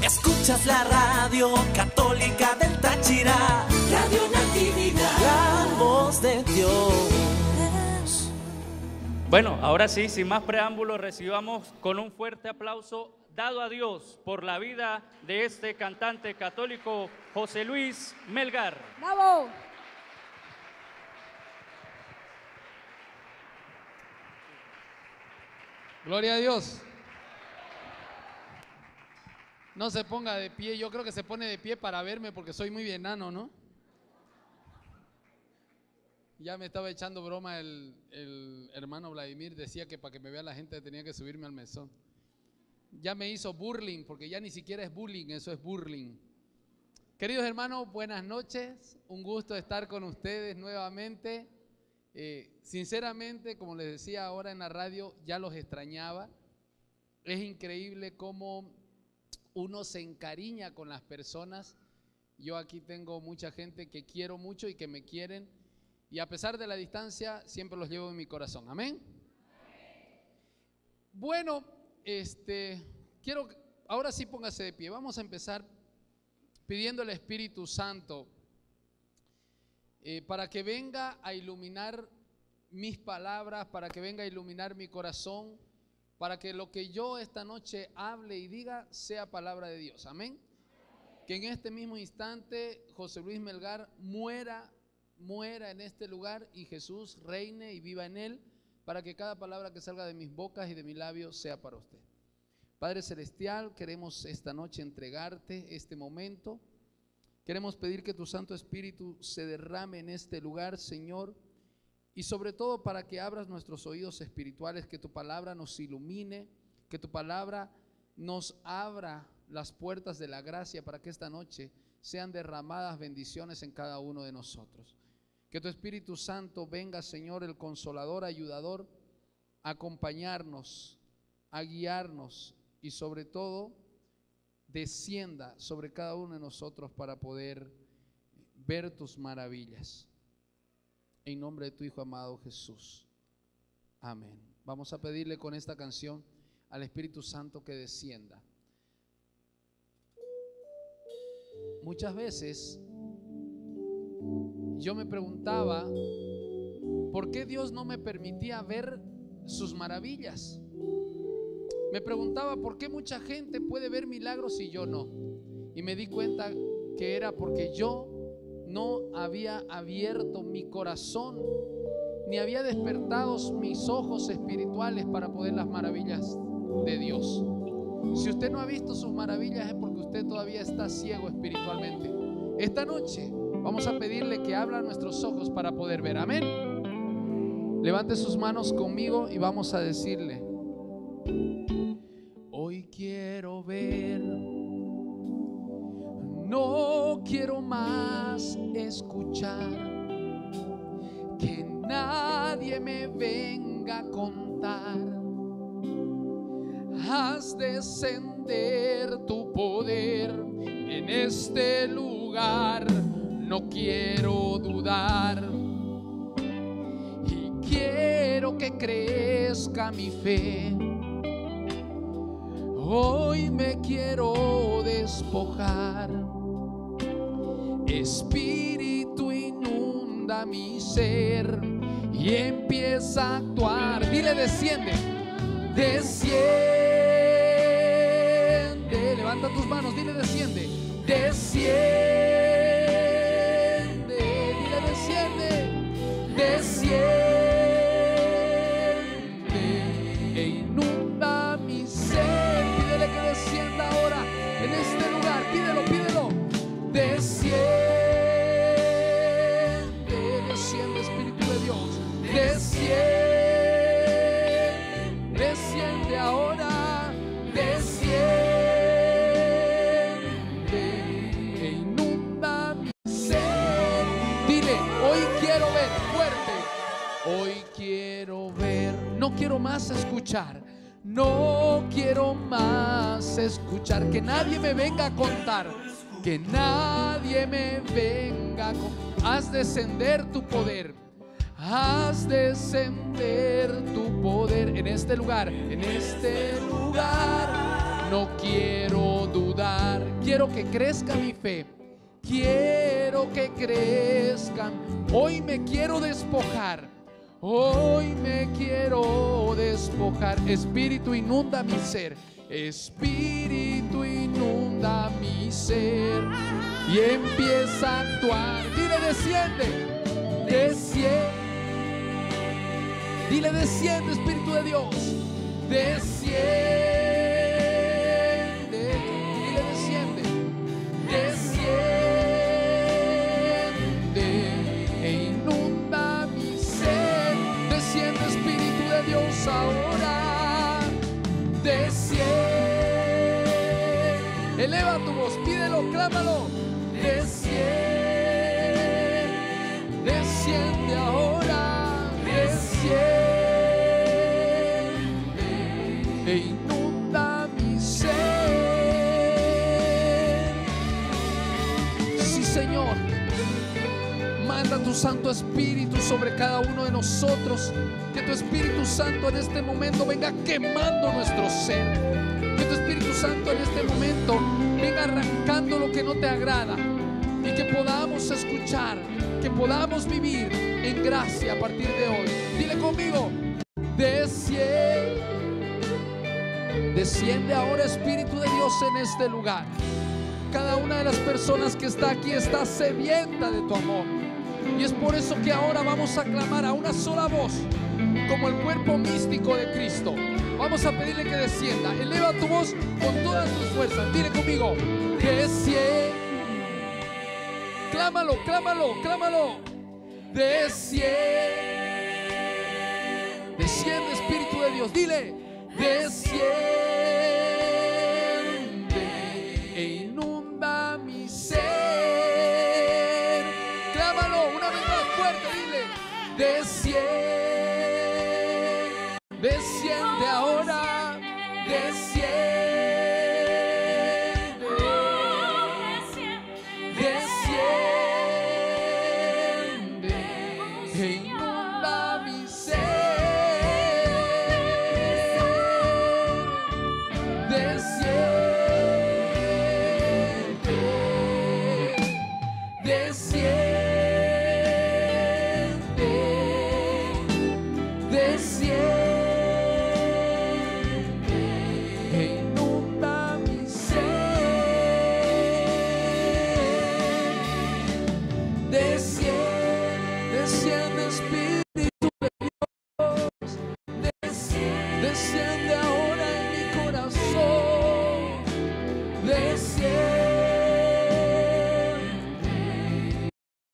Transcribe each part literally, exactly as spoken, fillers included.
Escuchas la radio católica del Táchira, Radio Natividad, la voz de Dios. Bueno, ahora sí, sin más preámbulos, recibamos con un fuerte aplauso dado a Dios por la vida de este cantante católico, José Luis Melgar. ¡Bravo! Gloria a Dios. No se ponga de pie, yo creo que se pone de pie para verme porque soy muy enano, ¿no? Ya me estaba echando broma el, el hermano Vladimir, decía que para que me vea la gente tenía que subirme al mesón. Ya me hizo burling, porque ya ni siquiera es bullying, eso es burling. Queridos hermanos, buenas noches, un gusto estar con ustedes nuevamente. Eh, sinceramente, como les decía ahora en la radio, ya los extrañaba. Es increíble cómo uno se encariña con las personas. Yo aquí tengo mucha gente que quiero mucho y que me quieren, y a pesar de la distancia siempre los llevo en mi corazón. Amén. Bueno, este, quiero, ahora sí póngase de pie. Vamos a empezar pidiendo al Espíritu Santo eh, para que venga a iluminar mis palabras, para que venga a iluminar mi corazón, para que lo que yo esta noche hable y diga sea palabra de Dios. Amén. Que en este mismo instante José Luis Melgar muera, muera en este lugar y Jesús reine y viva en él, para que cada palabra que salga de mis bocas y de mis labios sea para usted. Padre Celestial, queremos esta noche entregarte este momento. Queremos pedir que tu Santo Espíritu se derrame en este lugar, Señor, y sobre todo para que abras nuestros oídos espirituales, que tu palabra nos ilumine, que tu palabra nos abra las puertas de la gracia para que esta noche sean derramadas bendiciones en cada uno de nosotros. Que tu Espíritu Santo venga, Señor, el consolador, ayudador, a acompañarnos, a guiarnos y sobre todo descienda sobre cada uno de nosotros para poder ver tus maravillas. En nombre de tu Hijo amado Jesús. Amén. Vamos a pedirle con esta canción al Espíritu Santo que descienda. Muchas veces yo me preguntaba por qué Dios no me permitía ver sus maravillas. Me preguntaba por qué mucha gente puede ver milagros y yo no. Y me di cuenta que era porque yo no había abierto mi corazón, ni había despertado mis ojos espirituales para poder las maravillas de Dios. Si usted no ha visto sus maravillas es porque usted todavía está ciego espiritualmente. Esta noche vamos a pedirle que abra nuestros ojos para poder ver. Amén. Levante sus manos conmigo y vamos a decirle: hoy quiero ver, no quiero más escuchar, que nadie me venga a contar. Haz descender tu poder en este lugar, no quiero dudar, y quiero que crezca mi fe. Hoy me quiero despojar. Espíritu, inunda mi ser y empieza a actuar. Dile: desciende, desciende. Levanta tus manos, dile: desciende, desciende. Dile: desciende, desciende e inunda mi ser. Pídele que descienda ahora en este lugar. Pídelo, pídelo. Desciende. Desciende, Espíritu de Dios, desciende, desciende ahora, desciende e inunda mi ser. Dile: hoy quiero ver fuerte, hoy quiero ver, no quiero más escuchar, no quiero más escuchar, que nadie me venga a contar, que nadie me venga a contar. Haz descender tu poder, haz descender tu poder en este lugar, en este lugar. No quiero dudar, quiero que crezca mi fe, quiero que crezcan. Hoy me quiero despojar, hoy me quiero despojar. Espíritu, inunda mi ser, Espíritu, inunda mi ser y empieza a actuar. Dile, desciende, desciende. Dile, desciende, Espíritu de Dios, desciende. Dile, desciende, desciende e inunda mi ser. Desciende, Espíritu de Dios, ahora desciende. Eleva tu voz, pídelo, clámalo. Desciende, desciende ahora, desciende e inunda mi ser. Sí, Señor, manda tu Santo Espíritu sobre cada uno de nosotros. Que tu Espíritu Santo en este momento venga quemando nuestro ser. Que tu Espíritu Santo en este momento venga arrancando lo que no te agrada, y que podamos escuchar, que podamos vivir en gracia a partir de hoy. Dile conmigo, desciende. Desciende ahora, Espíritu de Dios, en este lugar. Cada una de las personas que está aquí está sedienta de tu amor, y es por eso que ahora vamos a clamar a una sola voz, como el cuerpo místico de Cristo. Vamos a pedirle que descienda. Eleva tu voz con todas tus fuerzas. Dile conmigo, desciende. Clámalo, clámalo, clámalo. Desciende. Desciende, Espíritu de Dios. Dile, desciende e inunda mi ser. Clámalo una vez más fuerte. Dile, desciende. Desciende ahora, desciende, desciende, e inunda mi ser, desciende, desciende, desciende. Desciende ahora en mi corazón, desciende.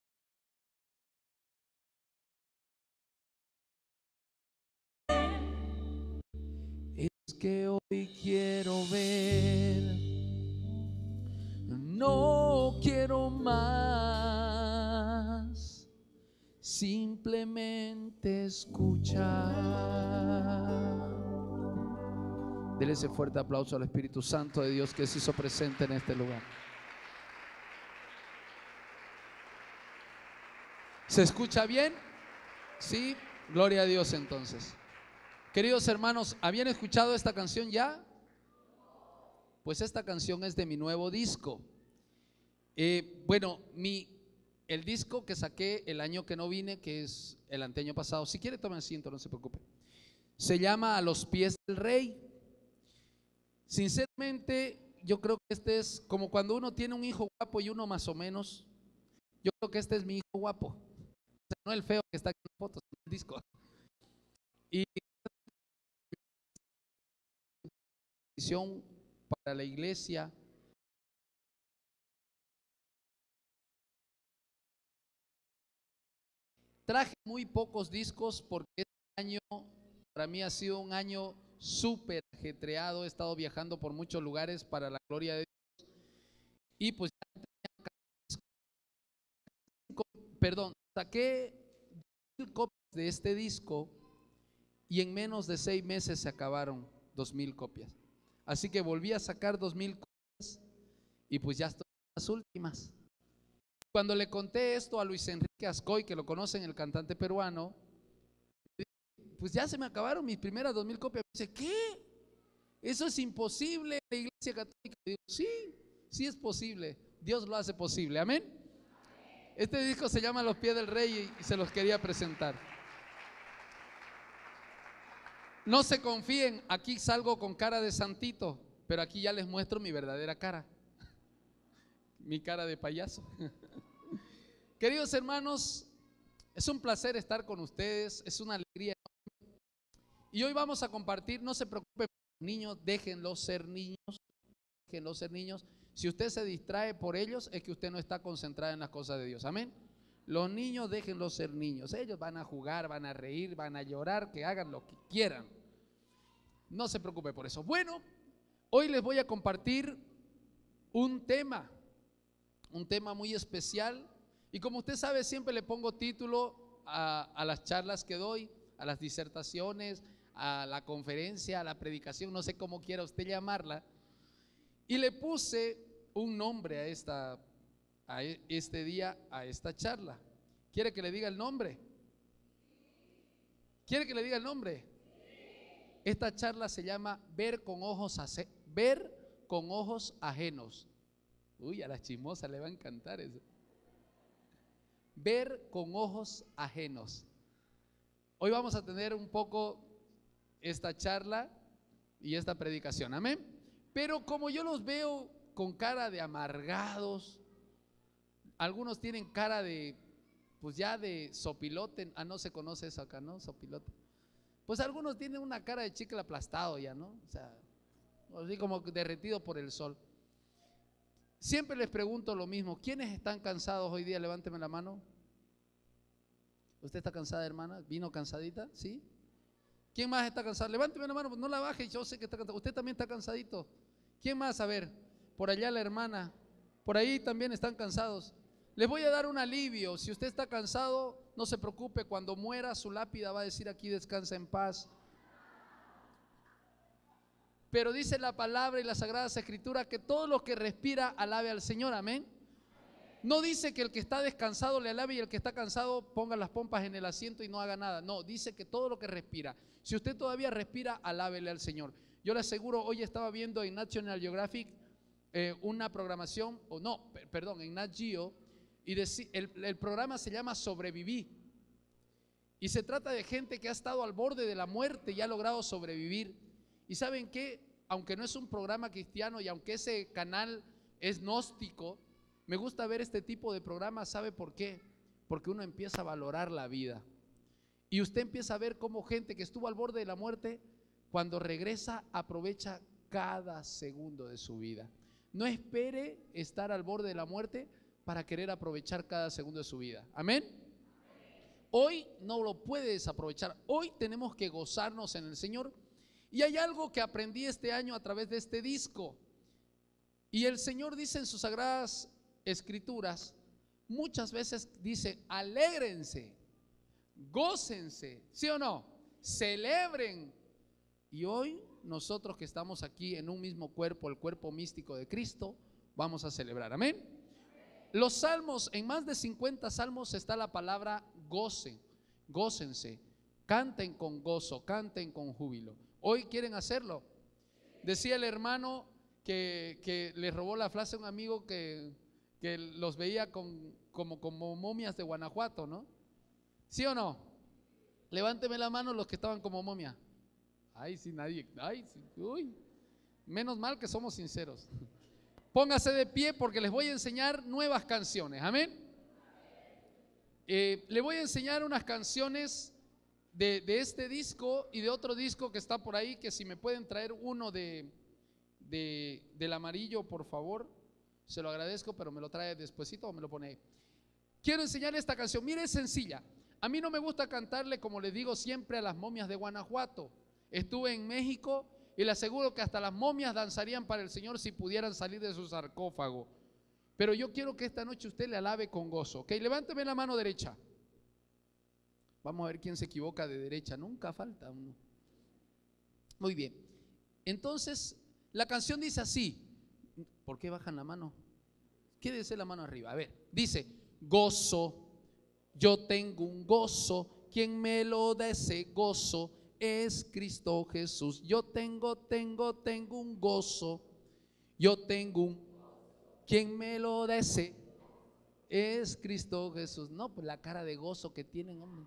Es que hoy quiero ver, no quiero más, simplemente escuchar. Dele ese fuerte aplauso al Espíritu Santo de Dios que se hizo presente en este lugar. ¿Se escucha bien? Sí, gloria a Dios. Entonces, queridos hermanos, ¿habían escuchado esta canción ya? Pues esta canción es de mi nuevo disco. Eh, bueno, mi, el disco que saqué el año que no vine, que es el anteaño pasado, si quiere tome asiento, no se preocupe, se llama A los pies del Rey. Sinceramente, yo creo que este es como cuando uno tiene un hijo guapo y uno más o menos. Yo creo que este es mi hijo guapo, o sea, no el feo que está aquí en fotos, en el disco. Y para la iglesia, traje muy pocos discos porque este año para mí ha sido un año súper ajetreado. He estado viajando por muchos lugares para la gloria de Dios, y pues perdón, saqué mil copias de este disco y en menos de seis meses se acabaron dos mil copias. Así que volví a sacar dos mil copias y pues ya estoy en las últimas. Cuando le conté esto a Luis Enrique Ascoy, que lo conocen, el cantante peruano, pues ya se me acabaron mis primeras dos mil copias. Me dice, ¿qué? Eso es imposible en la iglesia católica. Digo, sí, sí es posible, Dios lo hace posible, amén. Este disco se llama Los pies del rey y se los quería presentar. No se confíen, aquí salgo con cara de santito, pero aquí ya les muestro mi verdadera cara, mi cara de payaso. Queridos hermanos, es un placer estar con ustedes, es una alegría. Y hoy vamos a compartir, no se preocupen, niños, déjenlos ser niños, déjenlos ser niños. Si usted se distrae por ellos, es que usted no está concentrado en las cosas de Dios, amén. Los niños, déjenlos ser niños, ellos van a jugar, van a reír, van a llorar, que hagan lo que quieran. No se preocupe por eso. Bueno, hoy les voy a compartir un tema, un tema muy especial. Y como usted sabe, siempre le pongo título a, a las charlas que doy, a las disertaciones, a la conferencia, a la predicación, no sé cómo quiera usted llamarla. Y le puse un nombre a, esta, a este día, a esta charla. ¿Quiere que le diga el nombre? ¿Quiere que le diga el nombre? Esta charla se llama Ver con ojos, ver con ojos ajenos. Uy, a la chismosa le va a encantar eso. Ver con ojos ajenos. Hoy vamos a tener un poco esta charla y esta predicación, amén. Pero como yo los veo con cara de amargados, algunos tienen cara de, pues ya de sopilote. Ah, no se conoce eso acá, ¿no? Sopilote. Pues algunos tienen una cara de chicle aplastado ya, ¿no? O sea, así como derretido por el sol. Siempre les pregunto lo mismo, ¿quiénes están cansados hoy día? Levánteme la mano. ¿Usted está cansada, hermana? ¿Vino cansadita? ¿Sí? ¿Quién más está cansado? Levánteme la mano, no la baje, yo sé que está cansado. ¿Usted también está cansadito? ¿Quién más? A ver, por allá la hermana, por ahí también están cansados. Les voy a dar un alivio. Si usted está cansado, no se preocupe, cuando muera su lápida va a decir aquí descansa en paz. Pero dice la palabra y las sagradas escrituras que todo lo que respira alabe al Señor, amén. No dice que el que está descansado le alabe y el que está cansado ponga las pompas en el asiento y no haga nada. No, dice que todo lo que respira. Si usted todavía respira, alábele al Señor. Yo le aseguro, hoy estaba viendo en National Geographic eh, una programación, o no, perdón, en Nat Geo, y deci, el, el programa se llama Sobreviví. Y se trata de gente que ha estado al borde de la muerte y ha logrado sobrevivir. Y ¿saben qué? Aunque no es un programa cristiano y aunque ese canal es gnóstico, me gusta ver este tipo de programas. ¿Sabe por qué? Porque uno empieza a valorar la vida. Y usted empieza a ver cómo gente que estuvo al borde de la muerte, cuando regresa, aprovecha cada segundo de su vida. No espere estar al borde de la muerte para querer aprovechar cada segundo de su vida. Amén. Hoy no lo puede desaprovechar. Hoy tenemos que gozarnos en el Señor. Y hay algo que aprendí este año a través de este disco. Y el Señor dice en sus sagradas escrituras, muchas veces dice, alégrense, gócense, ¿sí o no? Celebren. Y hoy nosotros que estamos aquí en un mismo cuerpo, el cuerpo místico de Cristo, vamos a celebrar, amén. Los salmos, en más de cincuenta salmos está la palabra gocen, gócense, canten con gozo, canten con júbilo. Hoy quieren hacerlo. Decía el hermano que, que le robó la frase a un amigo que, que los veía con, como, como momias de Guanajuato, ¿no? ¿Sí o no? Levánteme la mano los que estaban como momia. Ay, sí, nadie. Ay, sí, uy. Menos mal que somos sinceros. Póngase de pie porque les voy a enseñar nuevas canciones. Amén. Eh, le voy a enseñar unas canciones de, de este disco y de otro disco que está por ahí, que si me pueden traer uno de, de, del amarillo, por favor, se lo agradezco, pero me lo trae despuesito o me lo pone ahí. Quiero enseñarle esta canción. Mire, es sencilla. A mí no me gusta cantarle, como les digo siempre, a las momias de Guanajuato. Estuve en México y le aseguro que hasta las momias danzarían para el Señor si pudieran salir de su sarcófago. Pero yo quiero que esta noche usted le alabe con gozo. Ok, levánteme la mano derecha. Vamos a ver quién se equivoca de derecha. Nunca falta uno. Muy bien. Entonces, la canción dice así. ¿Por qué bajan la mano? Quédese la mano arriba. A ver, dice, gozo, yo tengo un gozo. Quien me lo da ese gozo es Cristo Jesús. Yo tengo, tengo, tengo un gozo. Yo tengo un quien me lo dese es Cristo Jesús. No, pues la cara de gozo que tienen, hombre.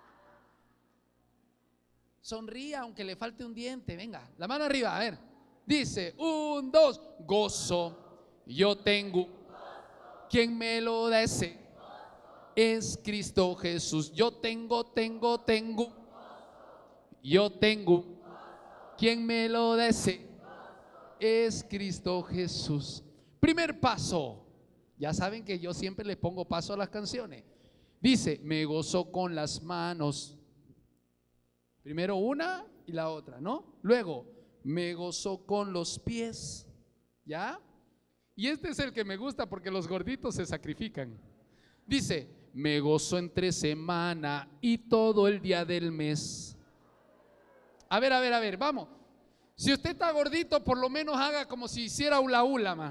Sonría aunque le falte un diente. Venga, la mano arriba, a ver. Dice, un, dos, gozo yo tengo, quien me lo dese es Cristo Jesús. Yo tengo, tengo, tengo, yo tengo, quien me lo dese es Cristo Jesús. Primer paso. Ya saben que yo siempre le pongo paso a las canciones. Dice, me gozo con las manos. Primero una y la otra, ¿no? Luego, me gozo con los pies. ¿Ya? Y este es el que me gusta porque los gorditos se sacrifican. Dice, me gozo entre semana y todo el día del mes. A ver, a ver, a ver, vamos. Si usted está gordito, por lo menos haga como si hiciera hula hula, ma.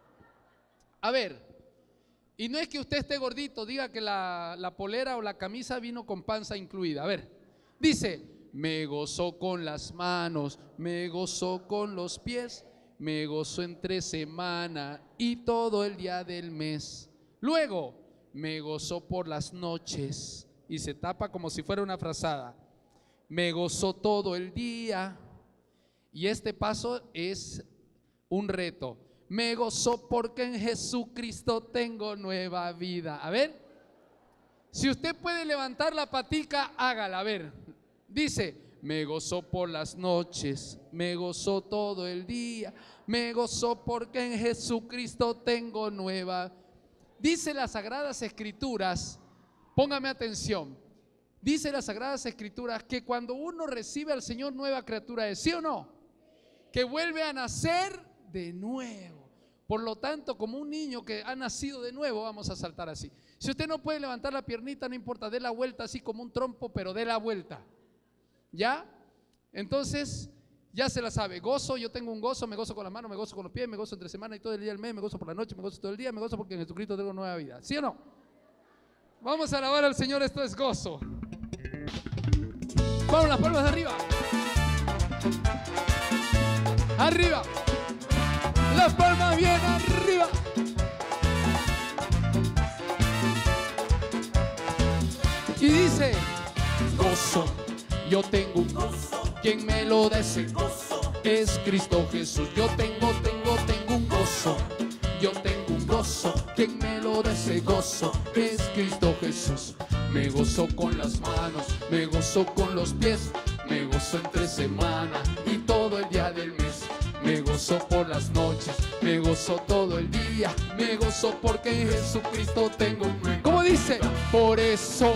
A ver. Y no es que usted esté gordito, diga que la, la polera o la camisa vino con panza incluida. A ver, dice, me gozo con las manos, me gozo con los pies, me gozo entre semana y todo el día del mes. Luego, me gozo por las noches, y se tapa como si fuera una frazada. Me gozo todo el día. Y este paso es un reto. Me gozo porque en Jesucristo tengo nueva vida. A ver, si usted puede levantar la patica, hágala. A ver, dice, me gozo por las noches, me gozo todo el día, me gozo porque en Jesucristo tengo nueva. Dice las Sagradas Escrituras, póngame atención, dice las Sagradas Escrituras que cuando uno recibe al Señor, nueva criatura es, ¿sí o no? Que vuelve a nacer de nuevo. Por lo tanto, como un niño que ha nacido de nuevo, vamos a saltar así. Si usted no puede levantar la piernita, no importa, dé la vuelta así como un trompo, pero dé la vuelta. ¿Ya? Entonces, ya se la sabe. Gozo, yo tengo un gozo, me gozo con las manos, me gozo con los pies, me gozo entre semana y todo el día del mes, me gozo por la noche, me gozo todo el día, me gozo porque en Jesucristo tengo nueva vida. ¿Sí o no? Vamos a alabar al Señor, esto es gozo. Vamos, las palmas de arriba. Arriba. Las palmas bien arriba. Y dice, gozo yo tengo, quien me lo dese es Cristo Jesús. Yo tengo, tengo, tengo un gozo. Yo tengo un gozo, quien me lo dese gozo es Cristo Jesús. Me gozo con las manos, me gozo con los pies, me gozo entre semana y todo el día del mes. Me gozo por las noches, me gozo todo el día, me gozo porque en Jesucristo tengo un... ¿Cómo dice? Por eso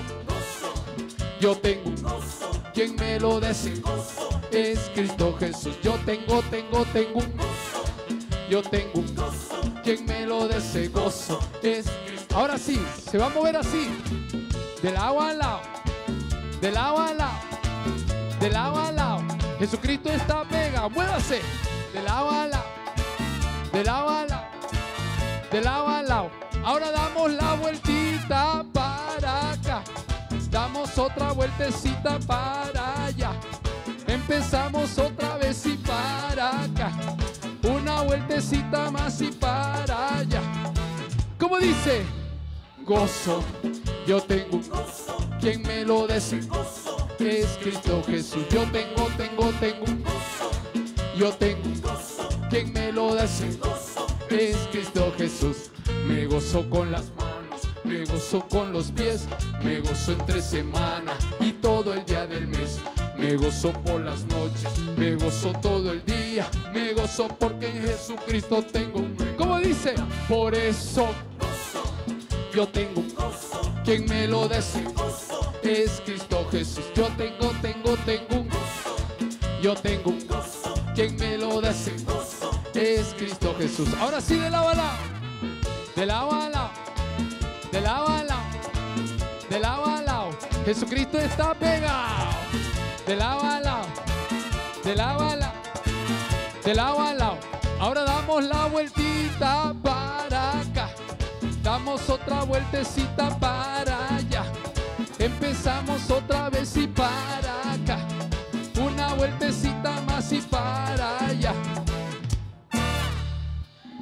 yo tengo un gozo, quien me lo dese es Cristo Jesús. Yo tengo, tengo, tengo un gozo. Yo tengo un gozo, quien me lo dese gozo es Cristo. Ahora sí, se va a mover así, de lado a lado, de lado a lado, de lado a lado. Jesucristo está pegado, muévase. De lado a lado, de lado a lado, de lado a lado. Ahora damos la vueltita para acá, damos otra vueltecita para allá. Empezamos otra vez y para acá, una vueltecita más y para allá. ¿Cómo dice? Gozo, yo tengo un gozo, quien me lo dese es Cristo Jesús. Yo tengo, tengo, tengo un gozo. Yo tengo un gozo, quien me lo da ese gozo es Cristo Jesús. Me gozo con las manos, me gozo con los pies, me gozo entre semana y todo el día del mes. Me gozo por las noches, me gozo todo el día, me gozo porque en Jesucristo tengo un... ¿Cómo dice? Por eso gozo, yo tengo un gozo, quien me lo da ese gozo es Cristo Jesús. Yo tengo, tengo, tengo un gozo, yo tengo un gozo, quien me lo da ese gozo es Cristo Jesús. Ahora sí, de lado a lado, de lado a lado, de lado a lado, de lado a lado. Jesucristo está pegado. De lado a lado, de lado a lado, de lado a lado. Ahora damos la vueltita para acá, damos otra vueltecita para allá. Empezamos otra vez y para acá, una vueltecita más y para allá.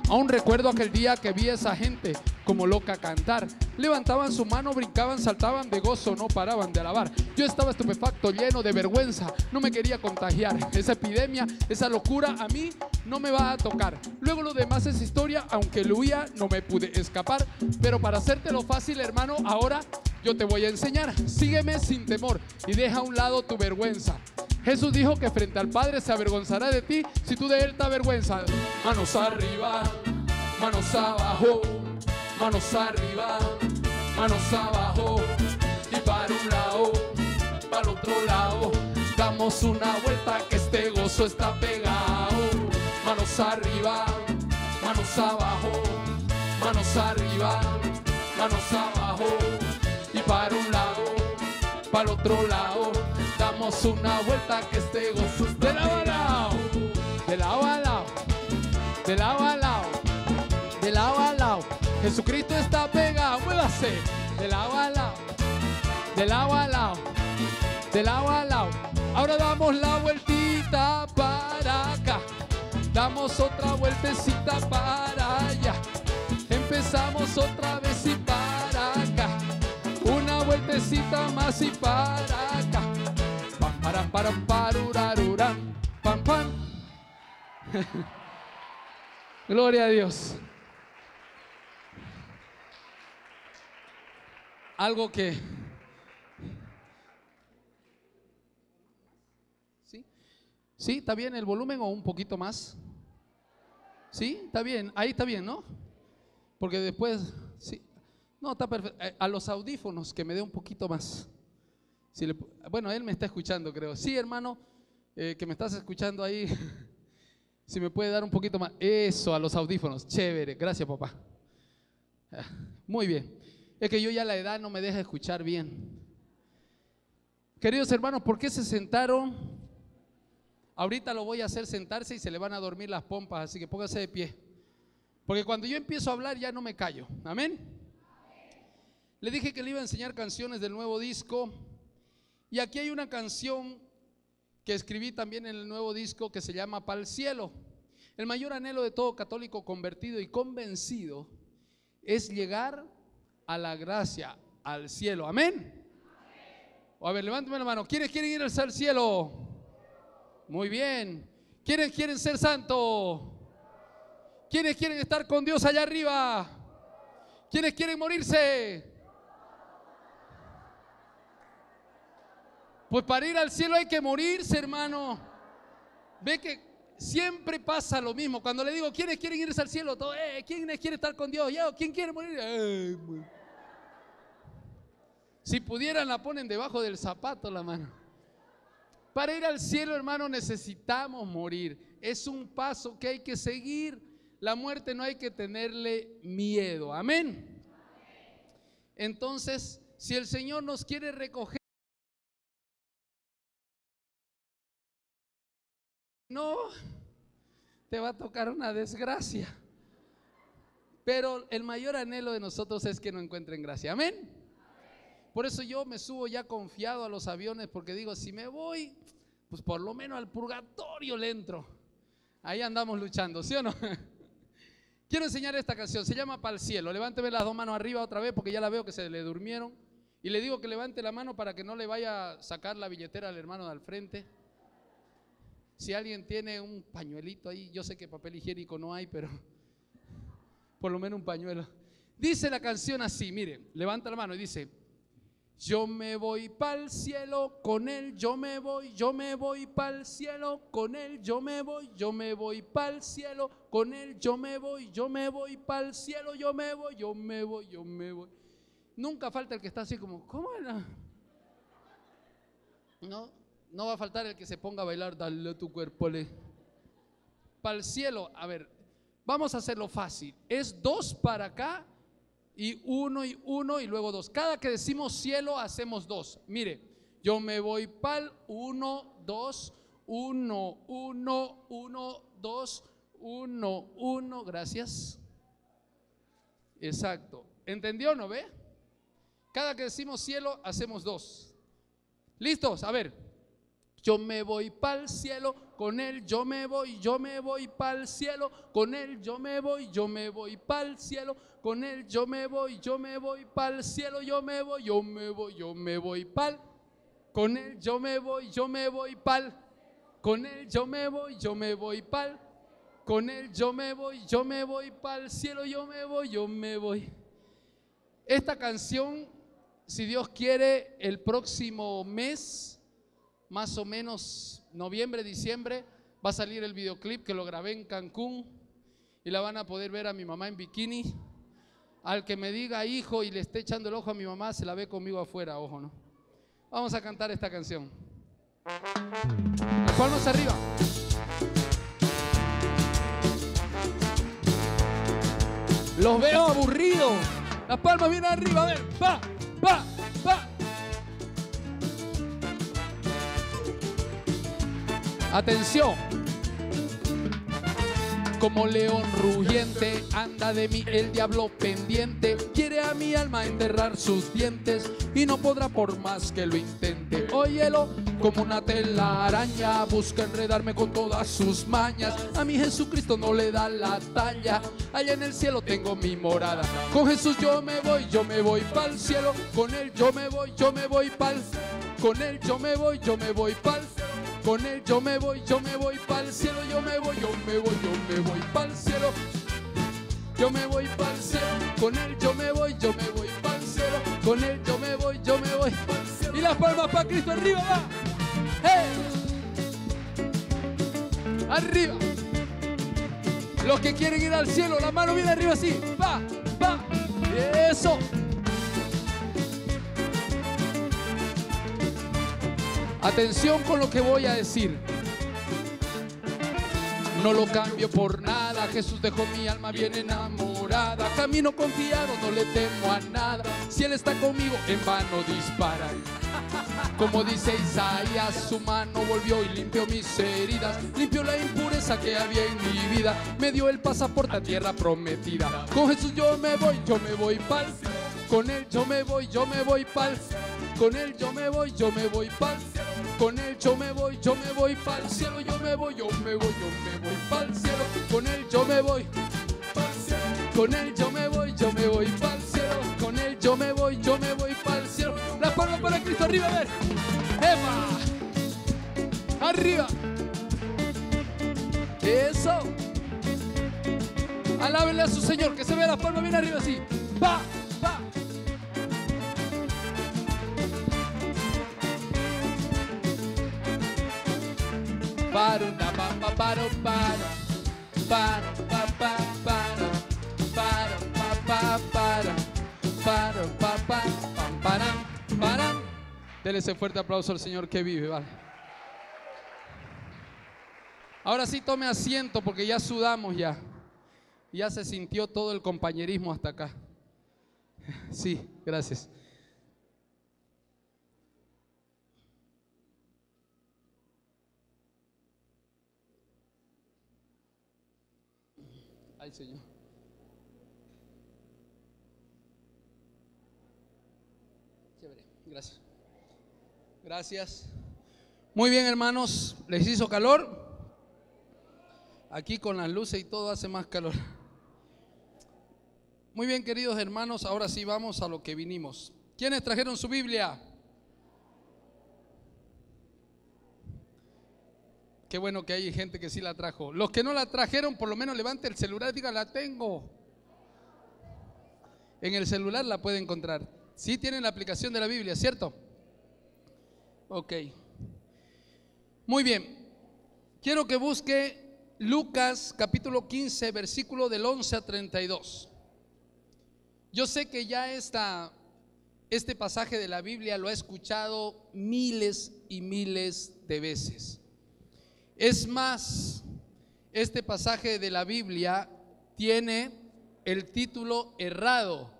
Aún recuerdo aquel día que vi a esa gente como loca cantar. Levantaban su mano, brincaban, saltaban de gozo, no paraban de alabar. Yo estaba estupefacto, lleno de vergüenza, no me quería contagiar. Esa epidemia, esa locura a mí no me va a tocar. Luego lo demás es historia, aunque lo huía no me pude escapar. Pero para hacértelo fácil, hermano, ahora yo te voy a enseñar. Sígueme sin temor y deja a un lado tu vergüenza. Jesús dijo que frente al Padre se avergonzará de ti si tú de Él te avergüenzas. Manos arriba, manos abajo, manos arriba, manos abajo. Y para un lado, para el otro lado, damos una vuelta que este gozo está pegado. Manos arriba, manos abajo, manos arriba, manos abajo. Y para un lado, para el otro lado, damos una vuelta que este gozo está de lado a lado, de lado a lado, de lado a lado, de lado a lado. Jesucristo está pegado, muévase, de lado a lado, de lado a lado, de lado a lado. Ahora damos la vueltita para acá, damos otra vueltecita para allá, empezamos otra vez y para acá, una vueltecita más y para acá. Pam, param, param, paruraruram, pam, pam. Gloria a Dios. Algo que... ¿Sí? ¿Sí? ¿Está bien el volumen o un poquito más? ¿Sí? ¿Está bien? Ahí está bien, ¿no? Porque después... Sí. No, está perfecto. A los audífonos que me dé un poquito más. Si le, bueno, él me está escuchando, creo. Sí, hermano, eh, que me estás escuchando ahí. Si me puede dar un poquito más. Eso, a los audífonos. Chévere. Gracias, papá. Muy bien. Es que yo ya la edad no me deja escuchar bien. Queridos hermanos, ¿por qué se sentaron? Ahorita lo voy a hacer sentarse y se le van a dormir las pompas, así que póngase de pie. Porque cuando yo empiezo a hablar ya no me callo. Amén. Le dije que le iba a enseñar canciones del nuevo disco. Y aquí hay una canción que escribí también en el nuevo disco que se llama Pa'l Cielo. El mayor anhelo de todo católico convertido y convencido es llegar a la gracia, al cielo. ¿Amén? O a ver, levántame la mano. ¿Quiénes quieren ir al cielo? Muy bien. ¿Quiénes quieren ser santos? ¿Quiénes quieren estar con Dios allá arriba? ¿Quiénes quieren morirse? Pues para ir al cielo hay que morirse, hermano. Ve que siempre pasa lo mismo. Cuando le digo, ¿quiénes quieren irse al cielo? Todo, eh, ¿quiénes quieren estar con Dios? Yo, ¿quién quiere morir? Eh, si pudieran la ponen debajo del zapato la mano. Para ir al cielo, hermano, necesitamos morir. Es un paso que hay que seguir. La muerte no hay que tenerle miedo. Amén. Entonces, si el Señor nos quiere recoger, no, te va a tocar una desgracia. Pero el mayor anhelo de nosotros es que no encuentren gracia. Amén. Por eso yo me subo ya confiado a los aviones, porque digo, si me voy, pues por lo menos al purgatorio le entro. Ahí andamos luchando, ¿sí o no? Quiero enseñar esta canción, se llama Pa'l Cielo. Levánteme las dos manos arriba otra vez, porque ya la veo que se le durmieron. Y le digo que levante la mano para que no le vaya a sacar la billetera al hermano de al frente. Si alguien tiene un pañuelito ahí, yo sé que papel higiénico no hay, pero por lo menos un pañuelo. Dice la canción así, mire, levanta la mano y dice: yo me voy pa'l cielo con él, yo me voy, yo me voy pa'l cielo con él, yo me voy, yo me voy pa'l cielo con él, yo me voy, yo me voy pa'l cielo, yo me voy, yo me voy, yo me voy. Nunca falta el que está así como, ¿cómo era? No, no va a faltar el que se ponga a bailar, dale tu cuerpo, le. Pa'l cielo, a ver, vamos a hacerlo fácil. Es dos para acá y uno y uno y luego dos. Cada que decimos cielo hacemos dos. Mire, yo me voy pa'l uno, dos, uno, uno, uno, dos, uno, uno. Gracias. Exacto. ¿Entendió, no ve? Cada que decimos cielo hacemos dos. ¿Listos? A ver. Yo me voy pa'l cielo con Él yo me voy, yo me voy pa'l cielo, con Él yo me voy, yo me voy pa'l cielo, con Él yo me voy, yo me voy pa'l cielo, yo me voy, yo me voy, yo me voy pa'l, con Él yo me voy, yo me voy pa'l, con Él yo me voy, yo me voy pa'l, con Él yo me voy, yo me voy pa'l cielo, yo me voy, yo me voy. Esta canción, si Dios quiere, el próximo mes, más o menos noviembre, diciembre, va a salir el videoclip que lo grabé en Cancún y la van a poder ver a mi mamá en bikini. Al que me diga hijo y le esté echando el ojo a mi mamá, se la ve conmigo afuera, ojo, ¿no? Vamos a cantar esta canción. Las palmas arriba. Los veo aburridos. Las palmas bien arriba, a ver, va, va, va. Atención. Como león rugiente, anda de mí el diablo pendiente. Quiere a mi alma enterrar sus dientes y no podrá por más que lo intente. Óyelo, como una telaraña, busca enredarme con todas sus mañas. A mi Jesucristo no le da la talla, allá en el cielo tengo mi morada. Con Jesús yo me voy, yo me voy pa'l cielo. Con Él yo me voy, yo me voy pa'l. Con Él yo me voy, yo me voy pa'l. Con Él yo me voy, yo me voy pa'l cielo, yo me voy, yo me voy, yo me voy pa'l cielo. Yo me voy pa'l cielo, con Él yo me voy, yo me voy pa'l cielo. Con Él yo me voy, yo me voy pa'l cielo. Y las palmas para Cristo, arriba va. ¡Hey! Arriba. Los que quieren ir al cielo, la mano bien arriba así. Va, va. Eso. Atención con lo que voy a decir. No lo cambio por nada. Jesús dejó mi alma bien enamorada. Camino confiado, no le temo a nada. Si Él está conmigo, en vano disparan. Como dice Isaías, su mano volvió y limpió mis heridas. Limpió la impureza que había en mi vida. Me dio el pasaporte a tierra prometida. Con Jesús yo me voy, yo me voy pa'l. Con Él yo me voy, yo me voy pa'l. Con Él yo me voy, yo me voy pa'l. Con Él yo me voy, yo me voy pa'l cielo, yo me voy, yo me voy, yo me voy pa'l cielo. Con Él yo me voy pa'l cielo. Con Él yo me voy, yo me voy pa'l cielo. Con Él yo me voy, yo me voy pa'l cielo. Las palmas para Cristo, arriba, a ver. ¡Epa! Arriba. Eso. Alábenle a su Señor, que se vea las palmas bien arriba así. Va, va. Para una papa para para para para para para para para para para para para. Dele ese fuerte aplauso al Señor que vive, vale. Ahora sí tome asiento porque ya sudamos ya. Ya se sintió todo el compañerismo hasta acá. Sí, gracias. Ay, Señor. Chévere, gracias. Gracias. Muy bien, hermanos. ¿Les hizo calor? Aquí con las luces y todo hace más calor. Muy bien, queridos hermanos. Ahora sí vamos a lo que vinimos. ¿Quiénes trajeron su Biblia? Qué bueno que hay gente que sí la trajo. Los que no la trajeron, por lo menos levante el celular y diga, la tengo. En el celular la puede encontrar. Sí tienen la aplicación de la Biblia, ¿cierto? Ok. Muy bien. Quiero que busque Lucas capítulo quince, versículo del once a treinta y dos. Yo sé que ya esta, este pasaje de la Biblia lo ha escuchado miles y miles de veces. Es más, este pasaje de la Biblia tiene el título errado.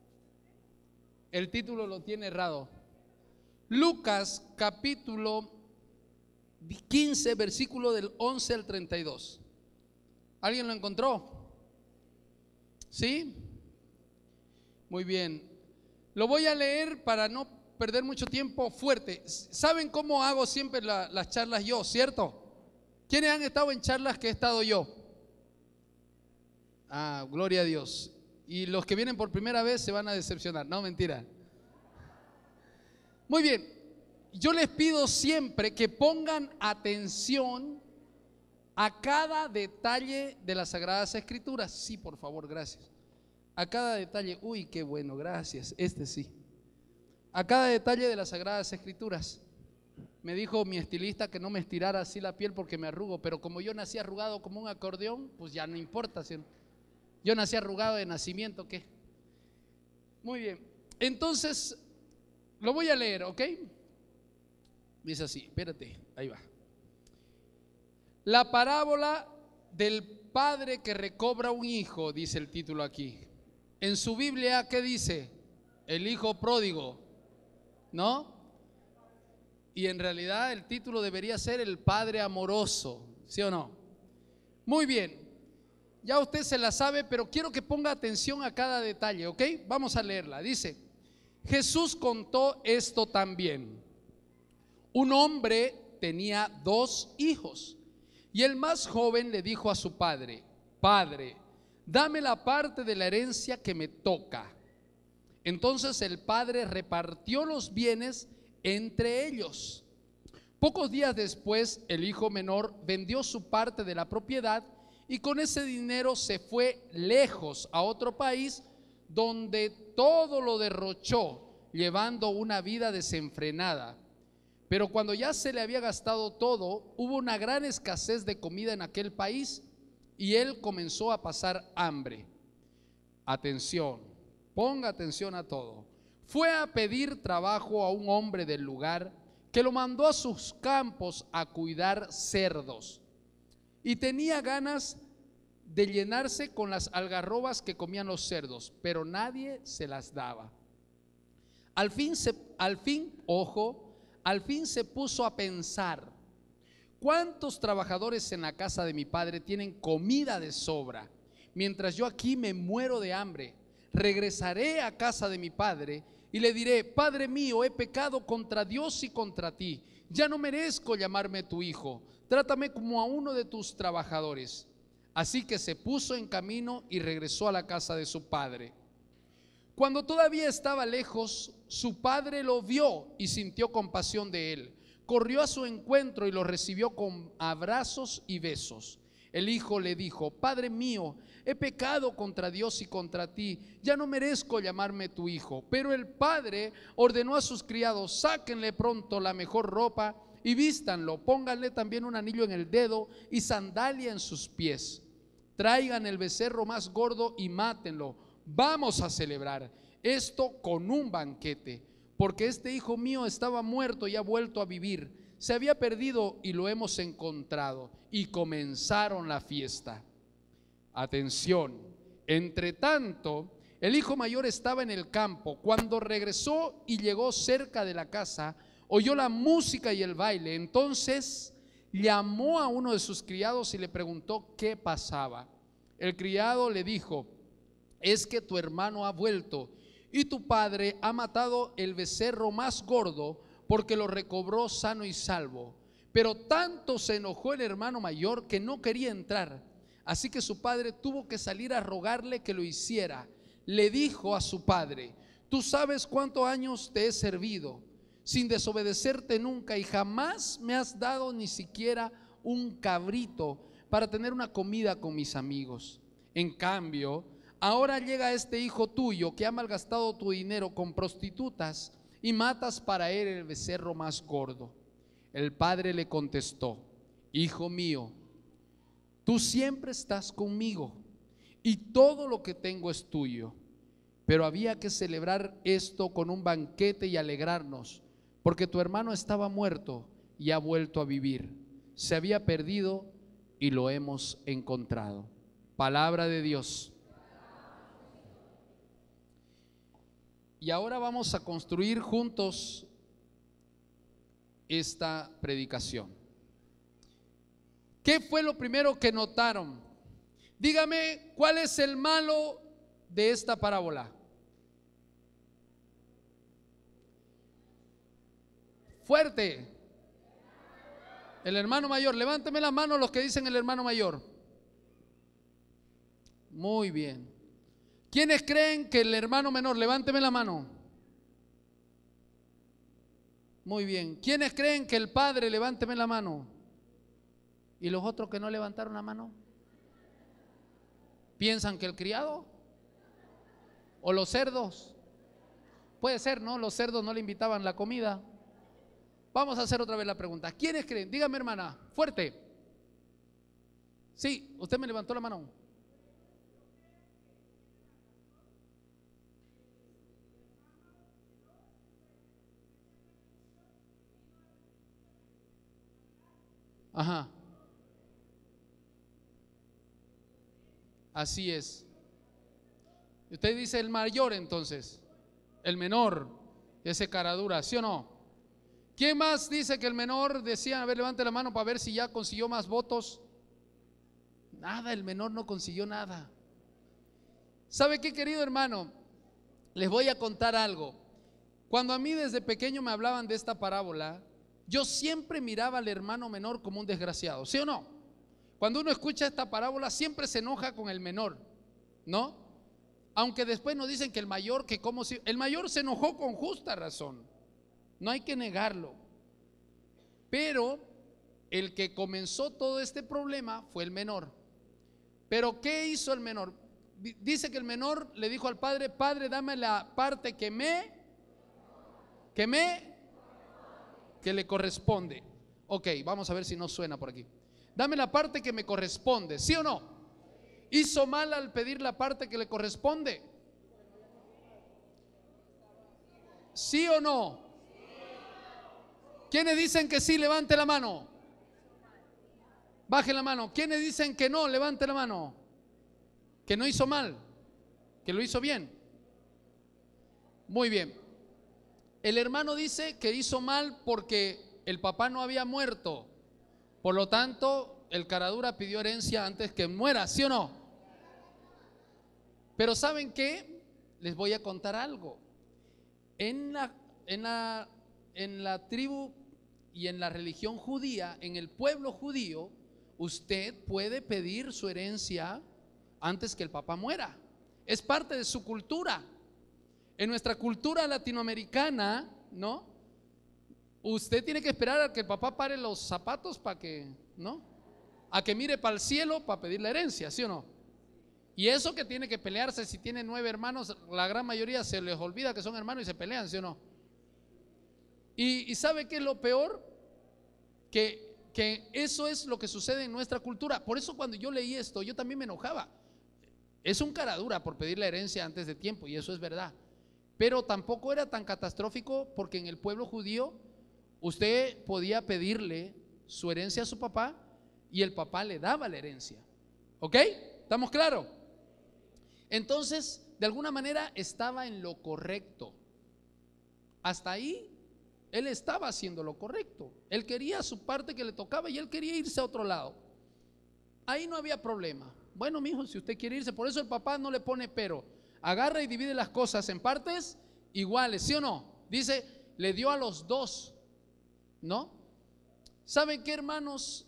El título lo tiene errado. Lucas capítulo quince, versículo del once al treinta y dos. ¿Alguien lo encontró? ¿Sí? Muy bien. Lo voy a leer para no perder mucho tiempo fuerte. ¿Saben cómo hago siempre la, las charlas yo, cierto? ¿Quiénes han estado en charlas que he estado yo? Ah, gloria a Dios. Y los que vienen por primera vez se van a decepcionar. No, mentira. Muy bien. Yo les pido siempre que pongan atención a cada detalle de las Sagradas Escrituras. Sí, por favor, gracias. A cada detalle. Uy, qué bueno, gracias. Este sí. A cada detalle de las Sagradas Escrituras. Me dijo mi estilista que no me estirara así la piel porque me arrugo, pero como yo nací arrugado como un acordeón, pues ya no importa. ¿Sí? Yo nací arrugado de nacimiento, ¿qué? Muy bien. Entonces, lo voy a leer, ¿ok? Dice así, espérate, ahí va. La parábola del padre que recobra un hijo, dice el título aquí. En su Biblia, ¿qué dice? El hijo pródigo, ¿no? Y en realidad el título debería ser el padre amoroso, ¿sí o no? Muy bien, ya usted se la sabe, pero quiero que ponga atención a cada detalle, ¿ok? Vamos a leerla. Dice, Jesús contó esto también. Un hombre tenía dos hijos y el más joven le dijo a su padre: Padre, dame la parte de la herencia que me toca. Entonces el padre repartió los bienes entre ellos. Pocos días después, el hijo menor vendió su parte de la propiedad y con ese dinero se fue lejos a otro país donde todo lo derrochó, llevando una vida desenfrenada. Pero cuando ya se le había gastado todo, hubo una gran escasez de comida en aquel país y él comenzó a pasar hambre. Atención, ponga atención a todo. Fue a pedir trabajo a un hombre del lugar que lo mandó a sus campos a cuidar cerdos y tenía ganas de llenarse con las algarrobas que comían los cerdos, pero nadie se las daba. Al fin, se, al fin, ojo, al fin se puso a pensar: ¿cuántos trabajadores en la casa de mi padre tienen comida de sobra, mientras yo aquí me muero de hambre? Regresaré a casa de mi padre y le diré: Padre mío, he pecado contra Dios y contra ti, ya no merezco llamarme tu hijo, trátame como a uno de tus trabajadores. Así que se puso en camino y regresó a la casa de su padre. Cuando todavía estaba lejos, su padre lo vio y sintió compasión de él. Corrió a su encuentro y lo recibió con abrazos y besos. El hijo le dijo: Padre mío, he pecado contra Dios y contra ti, ya no merezco llamarme tu hijo. Pero el padre ordenó a sus criados: sáquenle pronto la mejor ropa y vístanlo, pónganle también un anillo en el dedo y sandalia en sus pies. Traigan el becerro más gordo y mátenlo. Vamos a celebrar esto con un banquete, porque este hijo mío estaba muerto y ha vuelto a vivir. Se había perdido y lo hemos encontrado. Y comenzaron la fiesta. Atención, entre tanto, el hijo mayor estaba en el campo. Cuando regresó y llegó cerca de la casa, oyó la música y el baile. Entonces llamó a uno de sus criados y le preguntó qué pasaba. El criado le dijo: es que tu hermano ha vuelto y tu padre ha matado el becerro más gordo porque lo recobró sano y salvo. Pero tanto se enojó el hermano mayor que no quería entrar. Así que su padre tuvo que salir a rogarle que lo hiciera. Le dijo a su padre: tú sabes cuántos años te he servido sin desobedecerte nunca y jamás me has dado ni siquiera un cabrito para tener una comida con mis amigos. En cambio, ahora llega este hijo tuyo que ha malgastado tu dinero con prostitutas y matas para él el becerro más gordo. El padre le contestó: hijo mío, tú siempre estás conmigo y todo lo que tengo es tuyo. Pero había que celebrar esto con un banquete y alegrarnos, porque tu hermano estaba muerto y ha vuelto a vivir. Se había perdido y lo hemos encontrado. Palabra de Dios. Y ahora vamos a construir juntos esta predicación. ¿Qué fue lo primero que notaron? Dígame, ¿cuál es el malo de esta parábola? Fuerte. El hermano mayor, levánteme la mano los que dicen el hermano mayor. Muy bien. ¿Quiénes creen que el hermano menor? Levánteme la mano. Muy bien. ¿Quiénes creen que el padre? Levánteme la mano. ¿Y los otros que no levantaron la mano? ¿Piensan que el criado? ¿O los cerdos? Puede ser, ¿no? Los cerdos no le invitaban la comida. Vamos a hacer otra vez la pregunta. ¿Quiénes creen? Dígame, hermana, fuerte. Sí, usted me levantó la mano. Ajá. Así es. Usted dice el mayor entonces, el menor, ese cara dura, ¿sí o no? ¿Quién más dice que el menor? Decía, a ver, levante la mano para ver si ya consiguió más votos. Nada, el menor no consiguió nada. ¿Sabe qué, querido hermano? Les voy a contar algo. Cuando a mí desde pequeño me hablaban de esta parábola, yo siempre miraba al hermano menor como un desgraciado, ¿sí o no? Cuando uno escucha esta parábola siempre se enoja con el menor, ¿no? Aunque después nos dicen que el mayor, que como si... El mayor se enojó con justa razón, no hay que negarlo. Pero el que comenzó todo este problema fue el menor. Pero ¿qué hizo el menor? Dice que el menor le dijo al padre: Padre, dame la parte que me, que me, que le corresponde. Ok, vamos a ver si no suena por aquí. Dame la parte que me corresponde, ¿sí o no? ¿Hizo mal al pedir la parte que le corresponde? ¿Sí o no? ¿Quiénes dicen que sí? Levante la mano. Baje la mano. ¿Quiénes dicen que no? Levante la mano. Que no hizo mal, que lo hizo bien. Muy bien. El hermano dice que hizo mal porque el papá no había muerto. Por lo tanto, el caradura pidió herencia antes que muera, ¿sí o no? Pero ¿saben qué? Les voy a contar algo. En la, en la, en la tribu y en la religión judía, en el pueblo judío, usted puede pedir su herencia antes que el papá muera. Es parte de su cultura. En nuestra cultura latinoamericana, ¿no? Usted tiene que esperar a que el papá pare los zapatos para que, ¿no? A que mire para el cielo para pedir la herencia, ¿sí o no? Y eso que tiene que pelearse, si tiene nueve hermanos, la gran mayoría se les olvida que son hermanos y se pelean, ¿sí o no? Y, y ¿sabe qué es lo peor? Que, que eso es lo que sucede en nuestra cultura. Por eso cuando yo leí esto, yo también me enojaba. Es un cara dura por pedir la herencia antes de tiempo, y eso es verdad. Pero tampoco era tan catastrófico, porque en el pueblo judío usted podía pedirle su herencia a su papá y el papá le daba la herencia. ¿Ok? ¿Estamos claros? Entonces, de alguna manera estaba en lo correcto. Hasta ahí, él estaba haciendo lo correcto. Él quería su parte que le tocaba y él quería irse a otro lado. Ahí no había problema. Bueno, mijo, si usted quiere irse, por eso el papá no le pone pero. Agarra y divide las cosas en partes iguales, ¿sí o no? Dice, le dio a los dos, ¿no? ¿Saben qué, hermanos?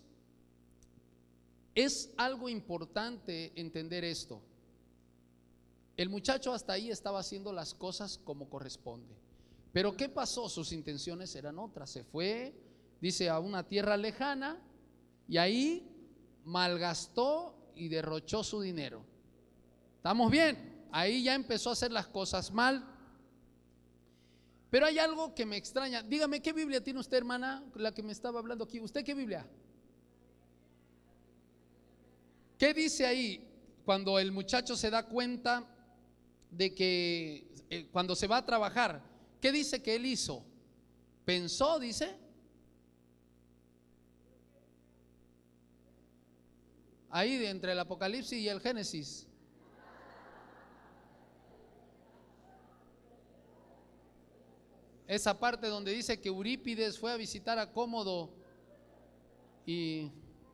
Es algo importante entender esto. El muchacho hasta ahí estaba haciendo las cosas como corresponde. Pero ¿qué pasó? Sus intenciones eran otras. Se fue, dice, a una tierra lejana y ahí malgastó y derrochó su dinero. ¿Estamos bien? Ahí ya empezó a hacer las cosas mal. Pero hay algo que me extraña. Dígame, ¿qué Biblia tiene usted, hermana? La que me estaba hablando aquí. ¿Usted qué Biblia? ¿Qué dice ahí cuando el muchacho se da cuenta de que eh, cuando se va a trabajar? ¿Qué dice que él hizo? Pensó, dice. Ahí de entre el Apocalipsis y el Génesis. Esa parte donde dice que Eurípides fue a visitar a Cómodo y...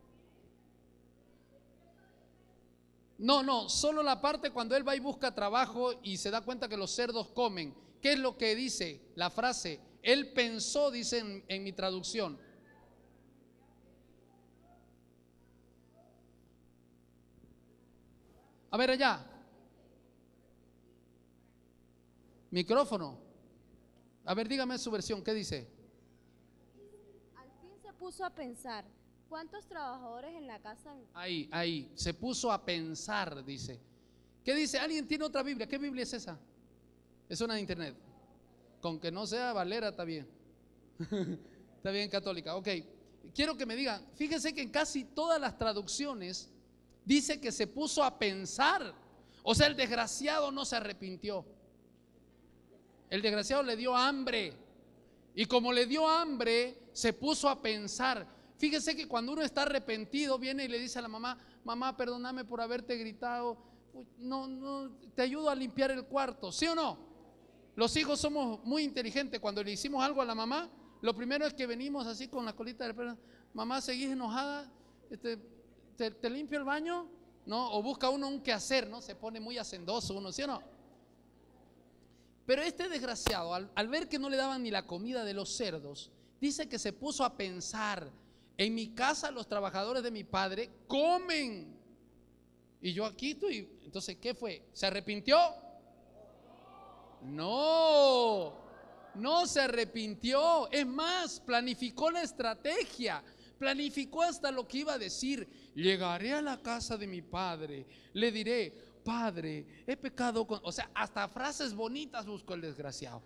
No, no, solo la parte cuando él va y busca trabajo y se da cuenta que los cerdos comen. ¿Qué es lo que dice la frase? Él pensó, dice en, en mi traducción. A ver allá. Micrófono. A ver, dígame su versión, ¿qué dice? Al fin se puso a pensar, ¿cuántos trabajadores en la casa? Ahí, ahí, se puso a pensar, dice. ¿Qué dice? ¿Alguien tiene otra Biblia? ¿Qué Biblia es esa? Es una de internet. Con que no sea Valera está bien. Está bien, católica, ok. Quiero que me digan, fíjense que en casi todas las traducciones dice que se puso a pensar. O sea, el desgraciado no se arrepintió. El desgraciado le dio hambre. Y como le dio hambre, se puso a pensar. Fíjese que cuando uno está arrepentido, viene y le dice a la mamá: mamá, perdóname por haberte gritado. No, no, te ayudo a limpiar el cuarto. ¿Sí o no? Los hijos somos muy inteligentes. Cuando le hicimos algo a la mamá, lo primero es que venimos así con la colita de pelo. Mamá, ¿seguís enojada? Este, ¿te, ¿Te limpio el baño? ¿No? O busca uno un quehacer, ¿no? Se pone muy hacendoso uno, ¿sí o no? Pero este desgraciado, al, al ver que no le daban ni la comida de los cerdos, dice que se puso a pensar: en mi casa los trabajadores de mi padre comen y yo aquí estoy. Entonces, ¿qué fue? ¿Se arrepintió? No, no se arrepintió. Es más, planificó la estrategia, planificó hasta lo que iba a decir. Llegaré a la casa de mi padre, le diré: Padre, he pecado con... O sea, hasta frases bonitas buscó el desgraciado.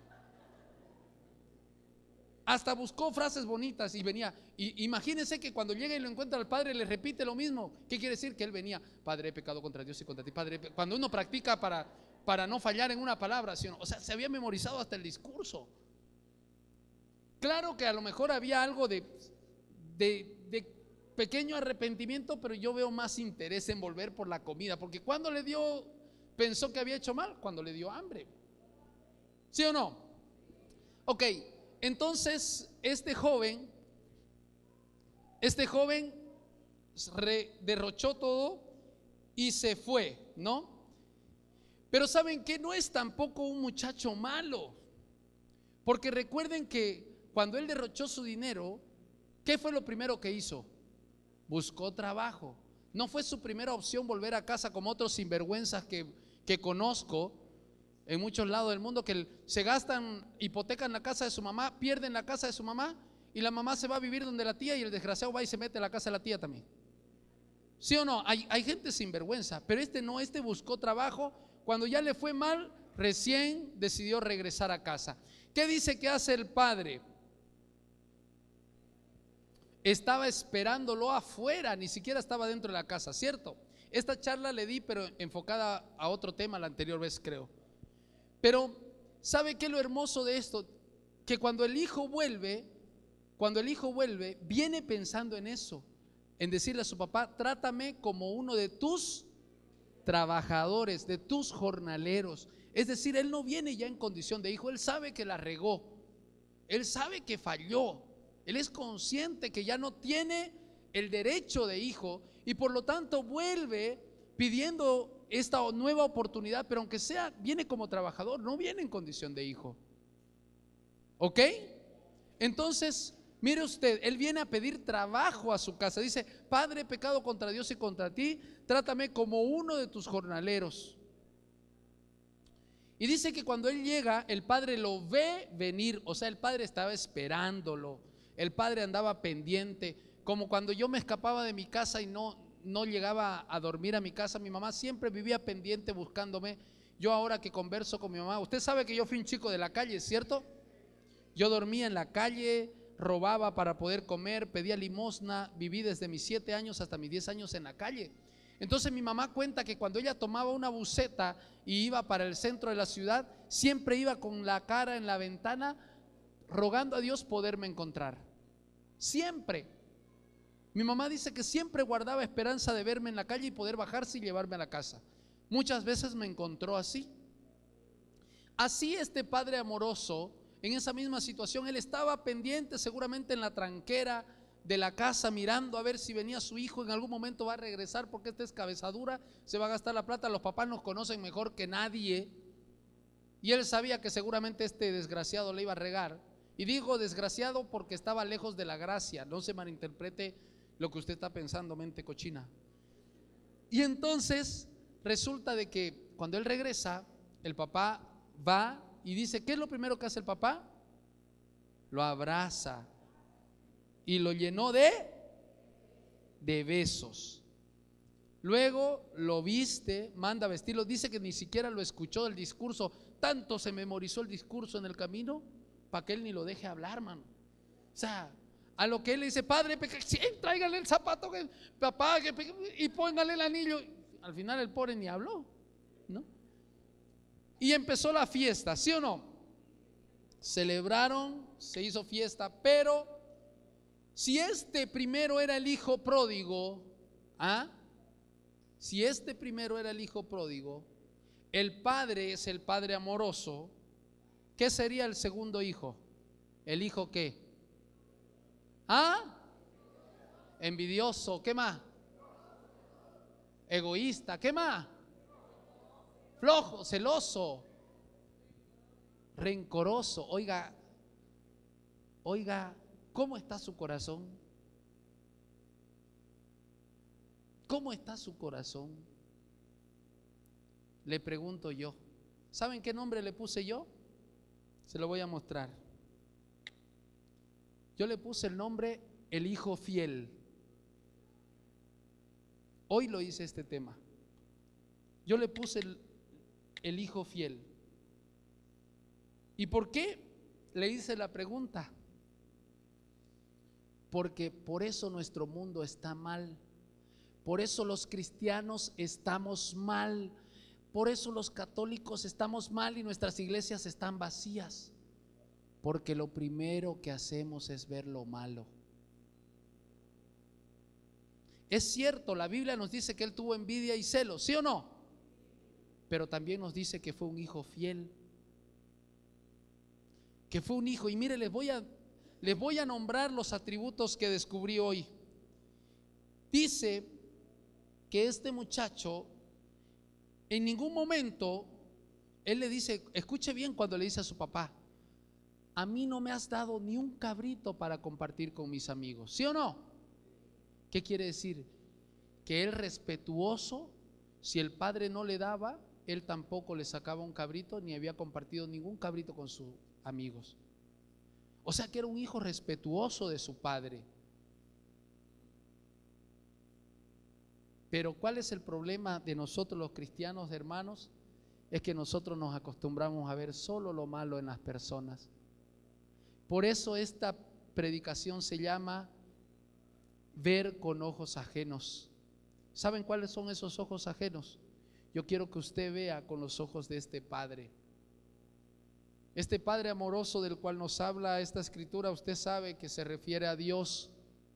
Hasta buscó frases bonitas y venía. Y imagínense que cuando llega y lo encuentra al padre, le repite lo mismo. ¿Qué quiere decir? Que él venía: Padre, he pecado contra Dios y contra ti. Padre, cuando uno practica para, para no fallar en una palabra, ¿sí o no? O sea, se había memorizado hasta el discurso. Claro que a lo mejor había algo de, de, de pequeño arrepentimiento, pero yo veo más interés en volver por la comida. Porque cuando le dio, pensó que había hecho mal, cuando le dio hambre. ¿Sí o no? Ok. Entonces, este joven, este joven re, derrochó todo y se fue, ¿no? Pero ¿saben qué? No es tampoco un muchacho malo. Porque recuerden que cuando él derrochó su dinero, ¿qué fue lo primero que hizo? Buscó trabajo. No fue su primera opción volver a casa como otros sinvergüenzas que, que conozco en muchos lados del mundo, que se gastan, hipotecan la casa de su mamá, pierden la casa de su mamá y la mamá se va a vivir donde la tía y el desgraciado va y se mete a la casa de la tía también. ¿Sí o no? Hay, hay gente sinvergüenza, pero este no, este buscó trabajo. Cuando ya le fue mal, recién decidió regresar a casa. ¿Qué dice que hace el padre? Estaba esperándolo afuera, ni siquiera estaba dentro de la casa, ¿cierto? Esta charla le di, pero enfocada a otro tema la anterior vez, creo. Pero ¿sabe qué es lo hermoso de esto? Que cuando el hijo vuelve, cuando el hijo vuelve, viene pensando en eso, en decirle a su papá: trátame como uno de tus trabajadores, de tus jornaleros. Es decir, él no viene ya en condición de hijo, él sabe que la regó, él sabe que falló, él es consciente que ya no tiene el derecho de hijo y por lo tanto vuelve pidiendo esta nueva oportunidad, pero aunque sea, viene como trabajador, no viene en condición de hijo. ¿Ok? Entonces, mire usted, él viene a pedir trabajo a su casa. Dice: Padre, he pecado contra Dios y contra ti, trátame como uno de tus jornaleros. Y dice que cuando él llega, el padre lo ve venir. O sea, el padre estaba esperándolo, el padre andaba pendiente. Como cuando yo me escapaba de mi casa y no, no llegaba a dormir a mi casa, mi mamá siempre vivía pendiente buscándome. Yo ahora que converso con mi mamá, usted sabe que yo fui un chico de la calle, ¿cierto? Yo dormía en la calle, robaba para poder comer, pedía limosna, viví desde mis siete años hasta mis diez años en la calle. Entonces mi mamá cuenta que cuando ella tomaba una buseta y iba para el centro de la ciudad, siempre iba con la cara en la ventana rogando a Dios poderme encontrar. Siempre. Mi mamá dice que siempre guardaba esperanza de verme en la calle y poder bajarse y llevarme a la casa. Muchas veces me encontró así. Así este padre amoroso, en esa misma situación, él estaba pendiente seguramente en la tranquera de la casa, mirando a ver si venía su hijo, en algún momento va a regresar porque esta es cabezadura, se va a gastar la plata. Los papás nos conocen mejor que nadie y él sabía que seguramente este desgraciado le iba a regar. Y digo desgraciado porque estaba lejos de la gracia, no se malinterprete lo que usted está pensando, mente cochina. Y entonces resulta de que cuando él regresa, el papá va y dice, ¿qué es lo primero que hace el papá? Lo abraza y lo llenó de, de besos. Luego lo viste, manda a vestirlo. Dice que ni siquiera lo escuchó el discurso. Tanto se memorizó el discurso en el camino para que él ni lo deje hablar, mano. O sea, a lo que él le dice, padre, sí, tráigale el zapato, que, papá, que, y póngale el anillo. Al final el pobre ni habló, ¿no? Y empezó la fiesta, ¿sí o no? Celebraron, se hizo fiesta, pero si este primero era el hijo pródigo, ¿ah? Si este primero era el hijo pródigo, el padre es el padre amoroso, ¿qué sería el segundo hijo? ¿El hijo qué? ¿Ah? Envidioso, ¿qué más? Egoísta, ¿qué más? Flojo, celoso, rencoroso. Oiga, oiga, ¿cómo está su corazón? ¿Cómo está su corazón? Le pregunto yo. ¿Saben qué nombre le puse yo? Se lo voy a mostrar. Yo le puse el nombre el hijo fiel. Hoy lo hice este tema. Yo le puse el, el hijo fiel. ¿Y por qué le hice la pregunta? Porque por eso nuestro mundo está mal. Por eso los cristianos estamos mal. Por eso los católicos estamos mal y nuestras iglesias están vacías. Porque lo primero que hacemos es ver lo malo. Es cierto, la Biblia nos dice que él tuvo envidia y celos, ¿sí o no? Pero también nos dice que fue un hijo fiel. Que fue un hijo, y mire, les voy a, les voy a nombrar los atributos que descubrí hoy. Dice que este muchacho, en ningún momento, él le dice, escuche bien cuando le dice a su papá, a mí no me has dado ni un cabrito para compartir con mis amigos, ¿sí o no? ¿Qué quiere decir? Que él respetuoso, si el padre no le daba, él tampoco le sacaba un cabrito, ni había compartido ningún cabrito con sus amigos. O sea que era un hijo respetuoso de su padre. Pero ¿cuál es el problema de nosotros los cristianos, hermanos? Es que nosotros nos acostumbramos a ver solo lo malo en las personas. Por eso esta predicación se llama ver con ojos ajenos. ¿Saben cuáles son esos ojos ajenos? Yo quiero que usted vea con los ojos de este Padre. Este Padre amoroso del cual nos habla esta escritura, usted sabe que se refiere a Dios.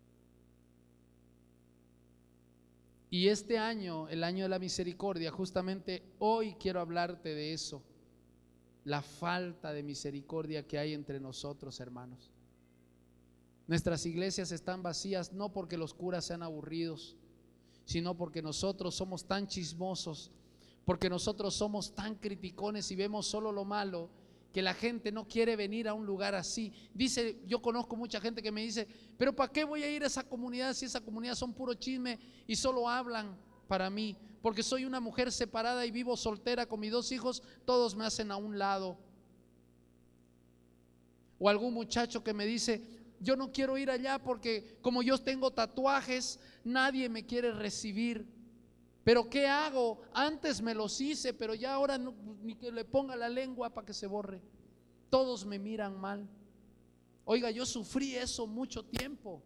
Y este año, el año de la misericordia, justamente hoy quiero hablarte de eso. La falta de misericordia que hay entre nosotros, hermanos. Nuestras iglesias están vacías no porque los curas sean aburridos, sino porque nosotros somos tan chismosos, porque nosotros somos tan criticones y vemos solo lo malo, que la gente no quiere venir a un lugar así. Dice, yo conozco mucha gente que me dice, pero ¿para qué voy a ir a esa comunidad si esa comunidad son puro chisme y solo hablan para mí? Porque soy una mujer separada y vivo soltera con mis dos hijos, todos me hacen a un lado. O algún muchacho que me dice, yo no quiero ir allá porque como yo tengo tatuajes, nadie me quiere recibir. Pero ¿qué hago? Antes me los hice, pero ya ahora no, ni que le ponga la lengua para que se borre. Todos me miran mal. Oiga, yo sufrí eso mucho tiempo.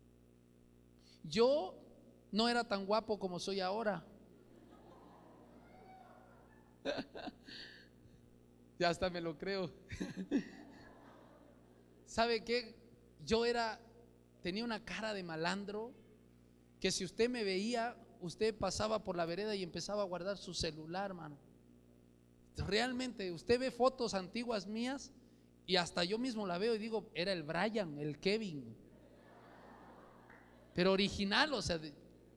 Yo no era tan guapo como soy ahora. Ya hasta me lo creo. ¿Sabe qué? Yo era, tenía una cara de malandro que si usted me veía, usted pasaba por la vereda y empezaba a guardar su celular, hermano. Realmente, usted ve fotos antiguas mías y hasta yo mismo la veo y digo, era el Brian, el Kevin. Pero original, o sea, de,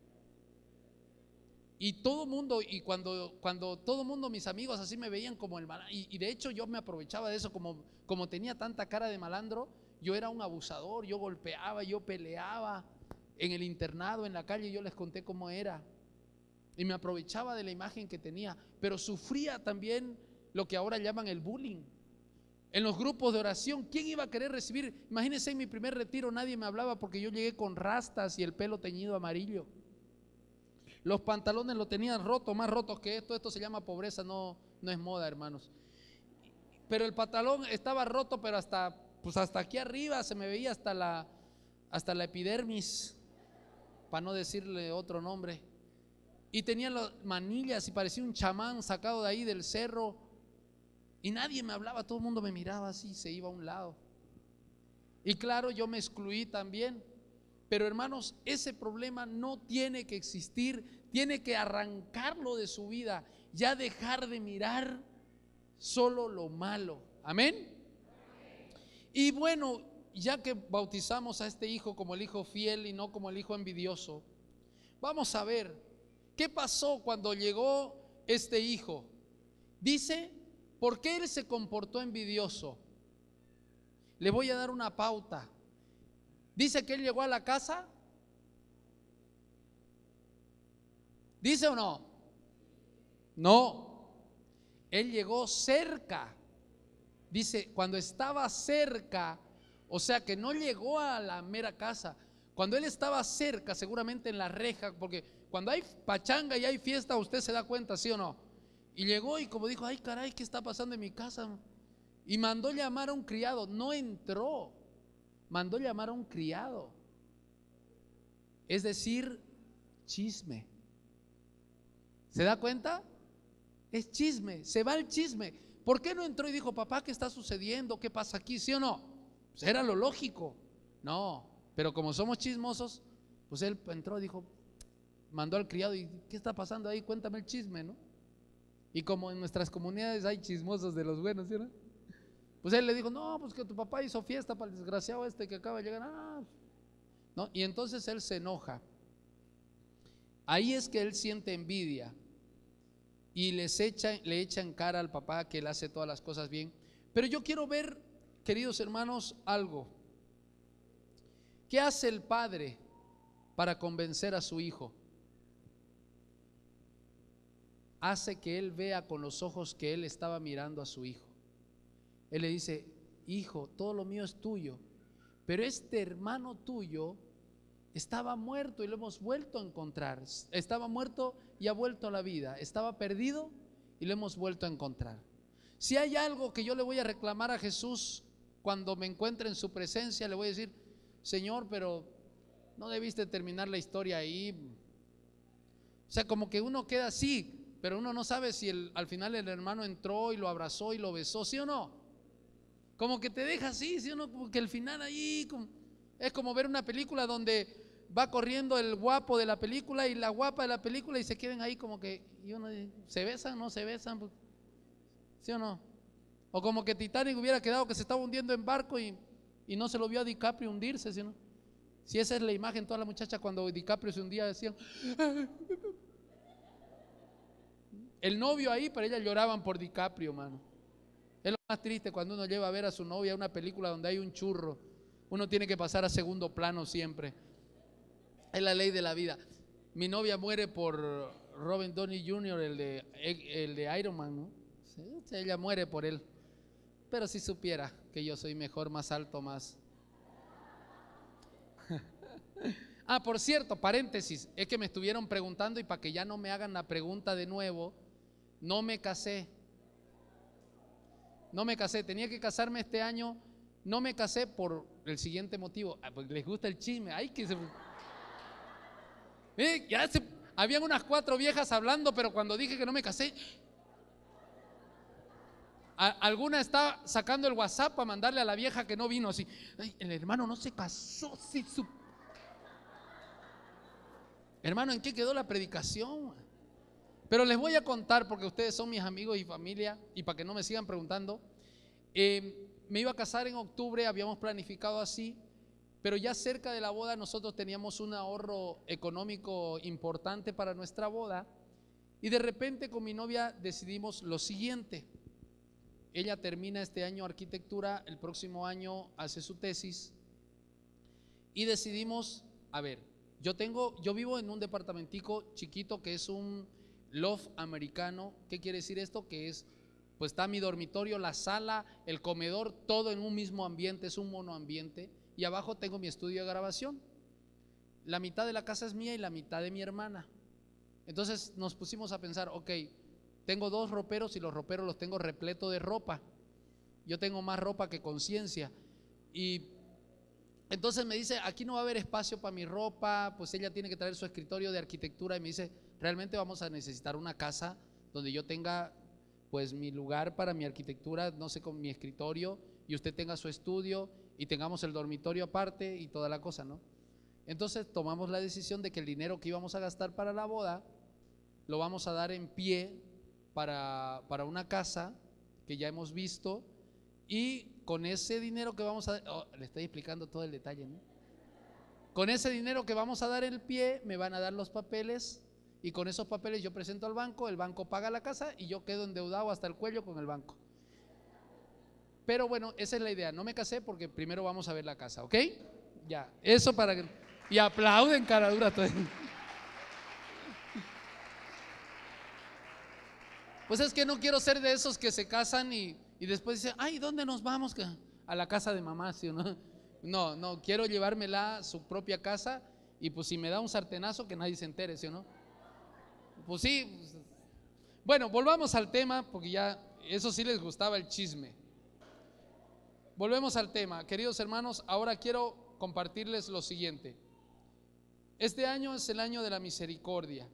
y todo mundo, y cuando, cuando todo mundo, mis amigos así me veían como el malandro, y, y de hecho yo me aprovechaba de eso, como, como tenía tanta cara de malandro, yo era un abusador, yo golpeaba, yo peleaba en el internado, en la calle, yo les conté cómo era. y me aprovechaba de la imagen que tenía, pero sufría también lo que ahora llaman el bullying. En los grupos de oración, ¿quién iba a querer recibir? Imagínense, en mi primer retiro nadie me hablaba porque yo llegué con rastas y el pelo teñido amarillo. Los pantalones lo tenían rotos, más rotos que esto. Esto se llama pobreza, no, no es moda, hermanos. Pero el pantalón estaba roto, pero hasta, pues hasta aquí arriba se me veía hasta la, hasta la epidermis, para no decirle otro nombre. Y tenía las manillas y parecía un chamán sacado de ahí del cerro. Y nadie me hablaba, todo el mundo me miraba así, se iba a un lado. Y claro, yo me excluí también. Pero hermanos, ese problema no tiene que existir, tiene que arrancarlo de su vida, ya dejar de mirar solo lo malo. Amén. Y bueno, ya que bautizamos a este hijo como el hijo fiel y no como el hijo envidioso, vamos a ver qué pasó cuando llegó este hijo. Dice, ¿por qué él se comportó envidioso? Le voy a dar una pauta. Dice que él llegó a la casa. ¿Dice o no? No. Él llegó cerca. Dice, cuando estaba cerca, o sea que no llegó a la mera casa. Cuando él estaba cerca, seguramente en la reja, porque cuando hay pachanga y hay fiesta, usted se da cuenta, ¿sí o no? Y llegó y como dijo, ay caray, ¿qué está pasando en mi casa? Y mandó llamar a un criado. No entró, mandó llamar a un criado. Es decir, chisme. ¿Se da cuenta? Es chisme, se va el chisme. ¿Por qué no entró y dijo, papá, ¿qué está sucediendo? ¿Qué pasa aquí? ¿Sí o no? Pues era lo lógico. No, pero como somos chismosos, pues él entró y dijo, mandó al criado y ¿qué está pasando ahí? Cuéntame el chisme, ¿no? Y como en nuestras comunidades hay chismosos de los buenos, ¿sí o no? Pues él le dijo, no, pues que tu papá hizo fiesta para el desgraciado este que acaba de llegar. Ah, ¿no? Y entonces él se enoja. Ahí es que él siente envidia y les echa, le echa en cara al papá que él hace todas las cosas bien. Pero yo quiero ver, queridos hermanos, algo. ¿Qué hace el padre para convencer a su hijo? Hace que él vea con los ojos que él estaba mirando a su hijo. Él le dice, hijo, todo lo mío es tuyo, pero este hermano tuyo estaba muerto y lo hemos vuelto a encontrar. Estaba muerto y ha vuelto a la vida. Estaba perdido y lo hemos vuelto a encontrar. Si hay algo que yo le voy a reclamar a Jesús cuando me encuentre en su presencia, le voy a decir, Señor, pero no debiste terminar la historia ahí. O sea, como que uno queda así, pero uno no sabe si el, al final el hermano entró y lo abrazó y lo besó, ¿sí o no? Como que te deja así, ¿sí o no? Como que al final ahí como, es como ver una película donde va corriendo el guapo de la película y la guapa de la película y se quedan ahí como que, y uno dice, ¿se besan? ¿No se besan? ¿Sí o no? O como que Titanic hubiera quedado que se estaba hundiendo en barco y, y no se lo vio a DiCaprio hundirse, ¿sí o no? Si esa es la imagen, todas las muchachas cuando DiCaprio se hundía decían, el novio ahí, pero ellas lloraban por DiCaprio, mano. Es lo más triste cuando uno lleva a ver a su novia a una película donde hay un churro. Uno tiene que pasar a segundo plano siempre. Es la ley de la vida. Mi novia muere por Robert Downey junior, el de, el de Iron Man, ¿no? Sí, ella muere por él. Pero si supiera que yo soy mejor, más alto, más... Ah, por cierto, paréntesis, es que me estuvieron preguntando y para que ya no me hagan la pregunta de nuevo, no me casé. No me casé, tenía que casarme este año. No me casé por el siguiente motivo. Ah, porque les gusta el chisme. Ay, que se... ¿Eh? Ya se... Habían unas cuatro viejas hablando, pero cuando dije que no me casé, a, alguna estaba sacando el WhatsApp para mandarle a la vieja que no vino así. Ay, el hermano no se casó, sí, su... Hermano, ¿en qué quedó la predicación? Pero les voy a contar, porque ustedes son mis amigos y familia, y para que no me sigan preguntando. eh, Me iba a casar en octubre, habíamos planificado así, pero ya cerca de la boda nosotros teníamos un ahorro económico importante para nuestra boda, y de repente con mi novia decidimos lo siguiente. Ella termina este año arquitectura, el próximo año hace su tesis, y decidimos, a ver, Yo tengo, yo vivo en un departamentico chiquito que es un loft americano. ¿Qué quiere decir esto? Que es, pues está mi dormitorio, la sala, el comedor, todo en un mismo ambiente, es un monoambiente. Y abajo tengo mi estudio de grabación. La mitad de la casa es mía y la mitad de mi hermana. Entonces nos pusimos a pensar, ok, tengo dos roperos y los roperos los tengo repleto de ropa. Yo tengo más ropa que conciencia. Y entonces me dice, aquí no va a haber espacio para mi ropa. Pues ella tiene que traer su escritorio de arquitectura. Y me dice, realmente vamos a necesitar una casa donde yo tenga pues mi lugar para mi arquitectura, no sé, con mi escritorio, y usted tenga su estudio y tengamos el dormitorio aparte y toda la cosa, ¿no? Entonces tomamos la decisión de que el dinero que íbamos a gastar para la boda lo vamos a dar en pie para, para una casa que ya hemos visto, y con ese dinero que vamos a, oh, le estoy explicando todo el detalle, ¿no? Con ese dinero que vamos a dar en pie me van a dar los papeles, y con esos papeles yo presento al banco, el banco paga la casa y yo quedo endeudado hasta el cuello con el banco. Pero bueno, esa es la idea. No me casé porque primero vamos a ver la casa, ¿ok? Ya, eso para que... Y aplauden, cara dura todo. Pues es que no quiero ser de esos que se casan y, y después dicen, ay, ¿dónde nos vamos? A la casa de mamá, ¿sí o no? No, no, quiero llevármela a su propia casa, y pues si me da un sartenazo que nadie se entere, ¿sí o no? Pues sí. Pues, bueno, volvamos al tema, porque ya eso sí les gustaba el chisme. Volvemos al tema, queridos hermanos. Ahora quiero compartirles lo siguiente. Este año es el año de la misericordia,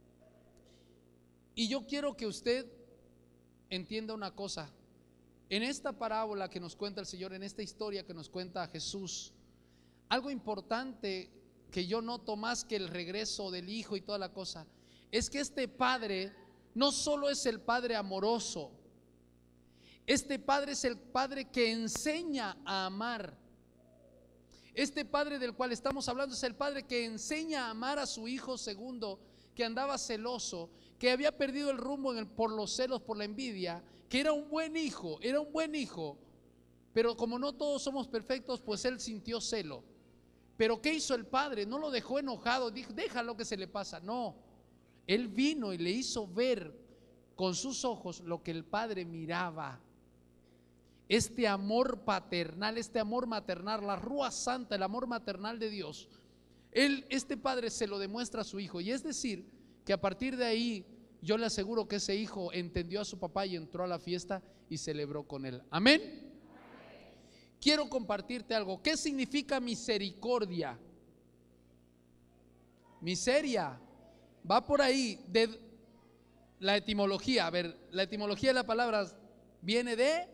y yo quiero que usted entienda una cosa. En esta parábola que nos cuenta el Señor, en esta historia que nos cuenta Jesús, algo importante que yo noto más que el regreso del hijo y toda la cosa, es que este padre no solo es el padre amoroso, este padre es el padre que enseña a amar. Este padre del cual estamos hablando es el padre que enseña a amar a su hijo segundo, que andaba celoso, que había perdido el rumbo en el, por los celos, por la envidia, que era un buen hijo, era un buen hijo, pero como no todos somos perfectos, pues él sintió celo. Pero ¿qué hizo el padre? No lo dejó enojado, dijo, déjalo que se le pasa. No, él vino y le hizo ver con sus ojos lo que el padre miraba. Este amor paternal, este amor maternal, la Rúa Santa, el amor maternal de Dios, él, este padre se lo demuestra a su hijo. Y es decir, que a partir de ahí, yo le aseguro que ese hijo entendió a su papá y entró a la fiesta y celebró con él. Amén. Amén. Quiero compartirte algo. ¿Qué significa misericordia? Miseria, va por ahí, de la etimología. A ver, la etimología de la palabra viene de...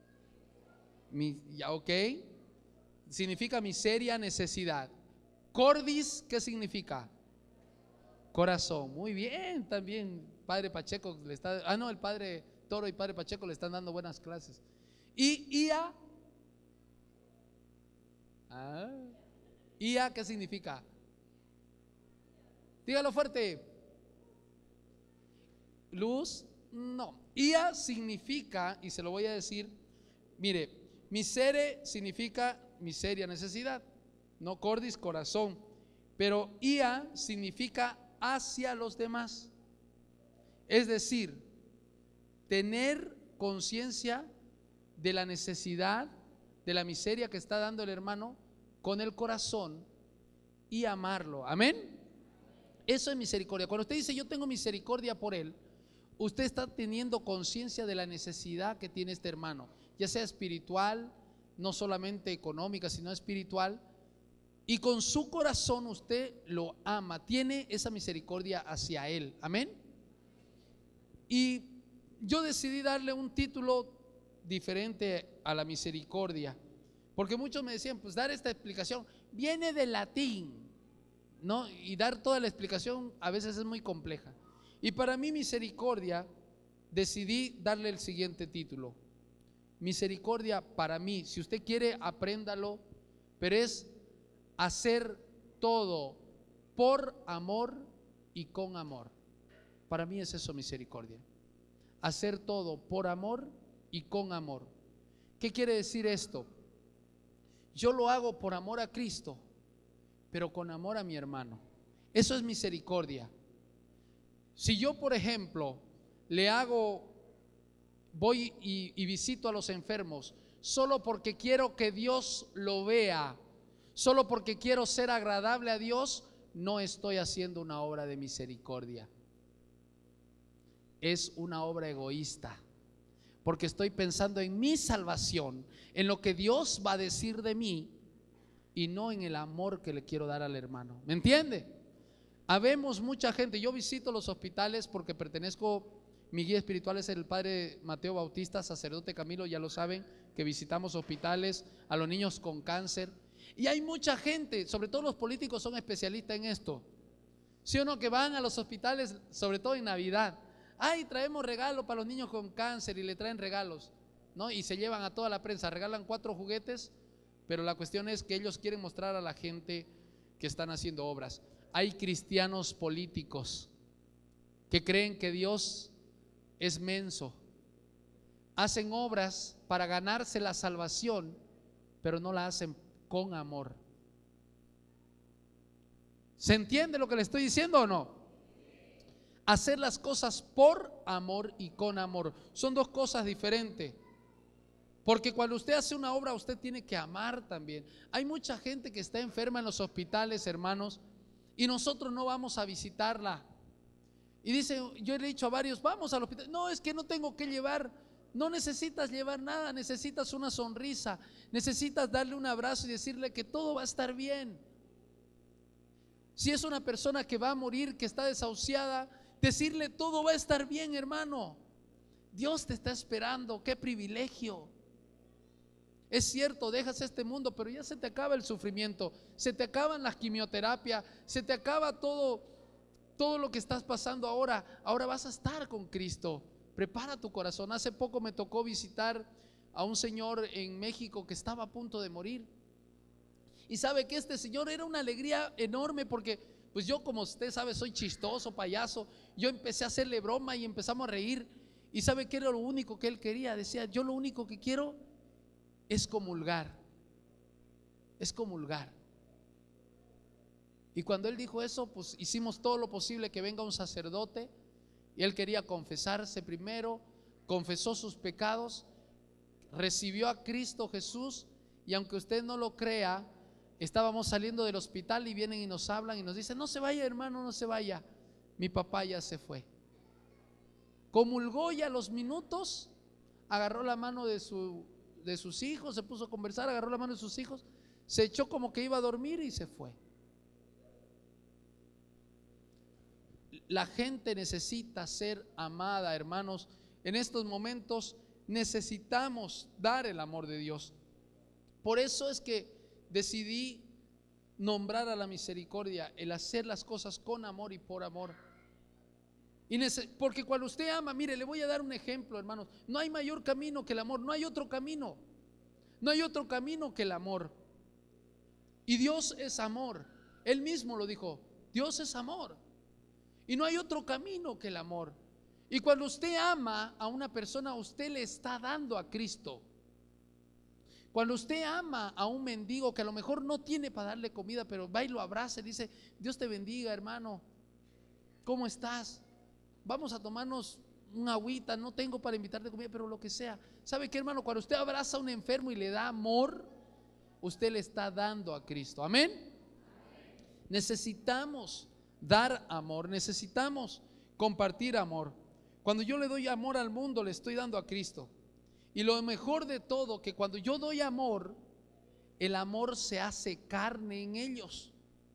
Ya, ok, significa miseria, necesidad. Cordis, ¿qué significa? Corazón. Muy bien, también Padre Pacheco le está, ah no, el Padre Toro y Padre Pacheco le están dando buenas clases. Y Ia, ah, Ia, ¿qué significa? Dígalo fuerte. Luz, no. Ia significa, y se lo voy a decir, mire, misere significa miseria, necesidad, no cordis, corazón, pero ia significa hacia los demás, es decir, tener conciencia de la necesidad, de la miseria que está dando el hermano con el corazón y amarlo. Amén. Eso es misericordia. Cuando usted dice yo tengo misericordia por él, usted está teniendo conciencia de la necesidad que tiene este hermano, ya sea espiritual, no solamente económica, sino espiritual, y con su corazón usted lo ama, tiene esa misericordia hacia él. Amén. Y yo decidí darle un título diferente a la misericordia, porque muchos me decían, pues dar esta explicación viene del latín, ¿no? Y dar toda la explicación a veces es muy compleja. Y para mí misericordia, decidí darle el siguiente título. Misericordia para mí, si usted quiere apréndalo, pero es hacer todo por amor y con amor. Para mí es eso misericordia. Hacer todo por amor y con amor. ¿Qué quiere decir esto? Yo lo hago por amor a Cristo, pero con amor a mi hermano. Eso es misericordia. Si yo, por ejemplo, le hago, voy y, y visito a los enfermos solo porque quiero que Dios lo vea, solo porque quiero ser agradable a Dios, no estoy haciendo una obra de misericordia. Es una obra egoísta, porque estoy pensando en mi salvación, en lo que Dios va a decir de mí y no en el amor que le quiero dar al hermano. ¿Me entiende? Habemos mucha gente. Yo visito los hospitales porque pertenezco, mi guía espiritual es el padre Mateo Bautista, sacerdote Camilo, ya lo saben, que visitamos hospitales a los niños con cáncer. Y hay mucha gente, sobre todo los políticos son especialistas en esto, ¿sí o no? Que van a los hospitales, sobre todo en Navidad. Ay, traemos regalo para los niños con cáncer, y le traen regalos, ¿no? Y se llevan a toda la prensa, regalan cuatro juguetes, pero la cuestión es que ellos quieren mostrar a la gente que están haciendo obras. Hay cristianos políticos que creen que Dios es menso, hacen obras para ganarse la salvación, pero no la hacen con amor. ¿Se entiende lo que le estoy diciendo o no? Hacer las cosas por amor y con amor son dos cosas diferentes. Porque cuando usted hace una obra, usted tiene que amar también. Hay mucha gente que está enferma en los hospitales, hermanos, y nosotros no vamos a visitarla. Y dice, yo le he dicho a varios, vamos al hospital. No, es que no tengo que llevar. No necesitas llevar nada, necesitas una sonrisa, necesitas darle un abrazo y decirle que todo va a estar bien. Si es una persona que va a morir, que está desahuciada, decirle todo va a estar bien, hermano. Dios te está esperando, qué privilegio. Es cierto, dejas este mundo, pero ya se te acaba el sufrimiento, se te acaban las quimioterapias, se te acaba todo, todo lo que estás pasando ahora. Ahora vas a estar con Cristo. Prepara tu corazón. Hace poco me tocó visitar a un señor en México que estaba a punto de morir. Y sabe que este señor era una alegría enorme, porque pues yo, como usted sabe, soy chistoso, payaso. Yo empecé a hacerle broma y empezamos a reír. Y sabe que era lo único que él quería. Decía, yo lo único que quiero es comulgar. Es comulgar. Y cuando él dijo eso, pues hicimos todo lo posible que venga un sacerdote. Y él quería confesarse primero, confesó sus pecados, recibió a Cristo Jesús. Y aunque usted no lo crea, estábamos saliendo del hospital y vienen y nos hablan y nos dicen, no se vaya, hermano, no se vaya, mi papá ya se fue. Comulgó, y a los minutos agarró la mano de, su, de sus hijos, se puso a conversar, agarró la mano de sus hijos, se echó como que iba a dormir y se fue. La gente necesita ser amada, hermanos. En estos momentos necesitamos dar el amor de Dios. Por eso es que decidí nombrar a la misericordia, el hacer las cosas con amor y por amor. Y porque cuando usted ama, mire, le voy a dar un ejemplo, hermanos. No hay mayor camino que el amor, no hay otro camino. No hay otro camino que el amor. Y Dios es amor. Él mismo lo dijo, Dios es amor. Y no hay otro camino que el amor. Y cuando usted ama a una persona, usted le está dando a Cristo. Cuando usted ama a un mendigo que a lo mejor no tiene para darle comida, pero va y lo abraza y dice, Dios te bendiga, hermano, ¿cómo estás? Vamos a tomarnos una agüita, no tengo para invitarte comida, pero lo que sea. ¿Sabe qué, hermano? Cuando usted abraza a un enfermo y le da amor, usted le está dando a Cristo. Amén. Necesitamos dar amor, necesitamos compartir amor. Cuando yo le doy amor al mundo, le estoy dando a Cristo. Y lo mejor de todo, que cuando yo doy amor, el amor se hace carne en ellos.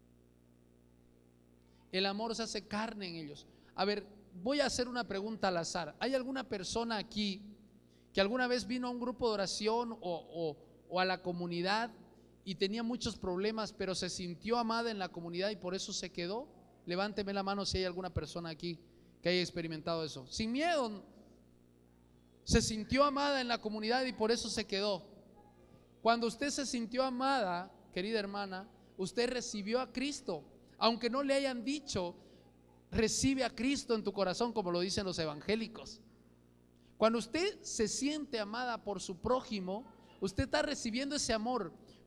El amor se hace carne en ellos. A ver, voy a hacer una pregunta al azar. ¿Hay alguna persona aquí que alguna vez vino a un grupo de oración o, o, o a la comunidad y tenía muchos problemas, pero se sintió amada en la comunidad y por eso se quedó? Levánteme la mano si hay alguna persona aquí que haya experimentado eso. Sin miedo. Se sintió amada en la comunidad y por eso se quedó. Cuando usted se sintió amada, querida hermana, usted recibió a Cristo. Aunque no le hayan dicho, recibe a Cristo en tu corazón, como lo dicen los evangélicos. Cuando usted se siente amada por su prójimo, usted está recibiendo ese amor.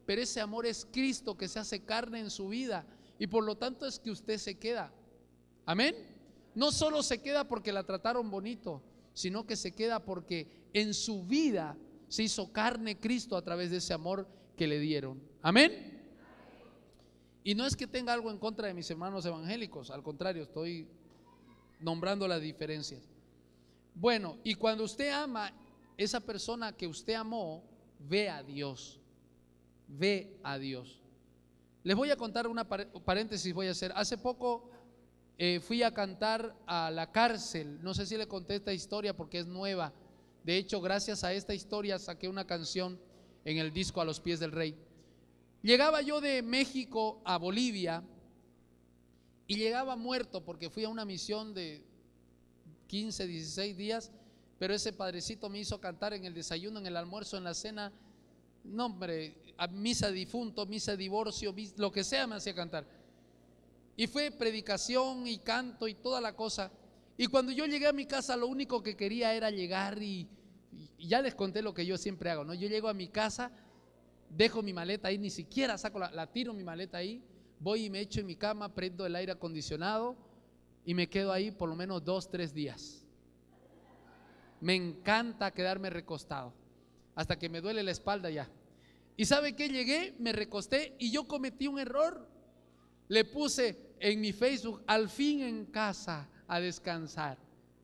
pero ese amor es Cristo que se hace carne en su vida y por lo tanto es que usted se queda. Amén. No solo se queda porque la trataron bonito, sino que se queda porque en su vida se hizo carne Cristo a través de ese amor que le dieron. Amén. Y no es que tenga algo en contra de mis hermanos evangélicos, al contrario, estoy nombrando las diferencias. Bueno, y cuando usted ama, esa persona que usted amó ve a Dios, ve a Dios. Les voy a contar una paréntesis, voy a hacer. Hace poco eh, fui a cantar a la cárcel, no sé si le conté esta historia porque es nueva. De hecho, gracias a esta historia saqué una canción en el disco A los pies del Rey. Llegaba yo de México a Bolivia y llegaba muerto porque fui a una misión de quince, dieciséis días, pero ese padrecito me hizo cantar en el desayuno, en el almuerzo, en la cena. No, hombre, a misa de difunto, misa de divorcio, lo que sea me hacía cantar. Y fue predicación y canto y toda la cosa. Y cuando yo llegué a mi casa, lo único que quería era llegar y, y ya les conté lo que yo siempre hago, ¿no? Yo llego a mi casa, dejo mi maleta ahí, ni siquiera saco la, la tiro mi maleta ahí, voy y me echo en mi cama, prendo el aire acondicionado y me quedo ahí por lo menos dos, tres días. Me encanta quedarme recostado hasta que me duele la espalda ya. ¿Y sabe qué? Llegué, me recosté y yo cometí un error. Le puse en mi Facebook, al fin en casa a descansar.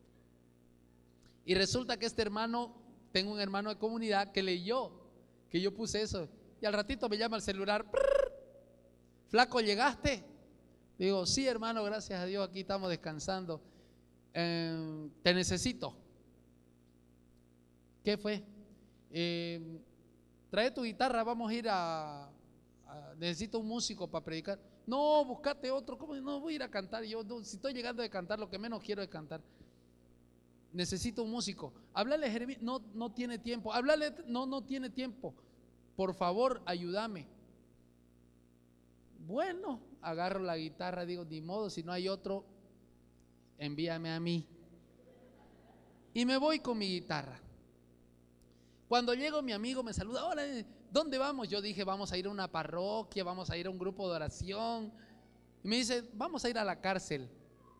Y resulta que este hermano, tengo un hermano de comunidad que leyó que yo puse eso. Y al ratito me llama el celular, flaco, ¿llegaste? Digo, sí, hermano, gracias a Dios, aquí estamos descansando. Eh, te necesito. ¿Qué fue? Eh, trae tu guitarra, vamos a ir a, a necesito un músico para predicar. No, buscate otro. ¿Cómo no voy a ir a cantar? Yo no, si estoy llegando de cantar, lo que menos quiero es cantar. Necesito un músico. Háblale a Jeremías, no, no tiene tiempo. Háblale, no, no tiene tiempo. Por favor, ayúdame. Bueno, agarro la guitarra, digo, ni modo, si no hay otro, envíame a mí. Y me voy con mi guitarra. Cuando llego, mi amigo me saluda, hola, ¿dónde vamos? Yo dije, vamos a ir a una parroquia, vamos a ir a un grupo de oración. Y me dice, vamos a ir a la cárcel.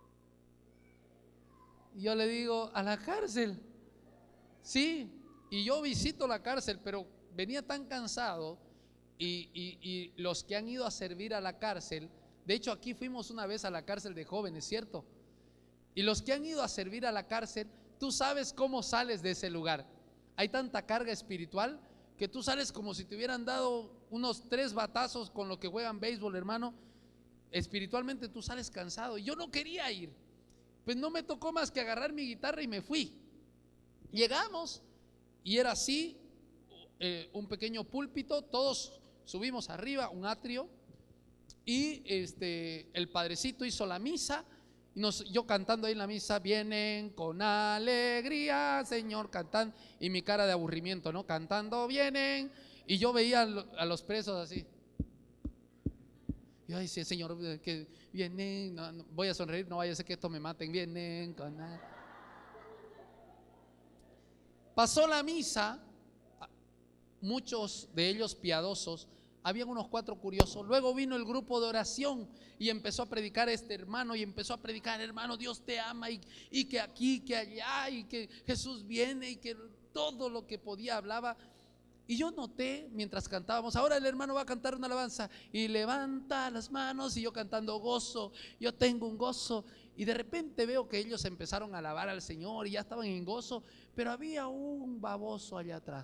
Y yo le digo, ¿a la cárcel? Sí, y yo visito la cárcel, pero venía tan cansado y, y, y los que han ido a servir a la cárcel, de hecho aquí fuimos una vez a la cárcel de jóvenes, ¿cierto? Y los que han ido a servir a la cárcel, tú sabes cómo sales de ese lugar. Hay tanta carga espiritual que tú sales como si te hubieran dado unos tres batazos con lo que juegan béisbol, hermano. Espiritualmente tú sales cansado. Yo no quería ir, pues no me tocó más que agarrar mi guitarra y me fui. Llegamos y era así, eh, un pequeño púlpito, todos subimos arriba, un atrio, y este, el padrecito hizo la misa. Nos, yo cantando ahí en la misa, vienen con alegría, Señor, cantando, y mi cara de aburrimiento, ¿no? Cantando, vienen, y yo veía a los presos así. Yo decía, Señor, que vienen, no, no, voy a sonreír, no vaya a ser que esto me maten, vienen con alegría. Pasó la misa, muchos de ellos piadosos. Habían unos cuatro curiosos. Luego vino el grupo de oración y empezó a predicar este hermano y empezó a predicar, hermano, Dios te ama y, y que aquí, que allá y que Jesús viene y que todo lo que podía hablaba. Y yo noté mientras cantábamos, ahora el hermano va a cantar una alabanza y levanta las manos, y yo cantando gozo, yo tengo un gozo. Y de repente veo que ellos empezaron a alabar al Señor y ya estaban en gozo, pero había un baboso allá atrás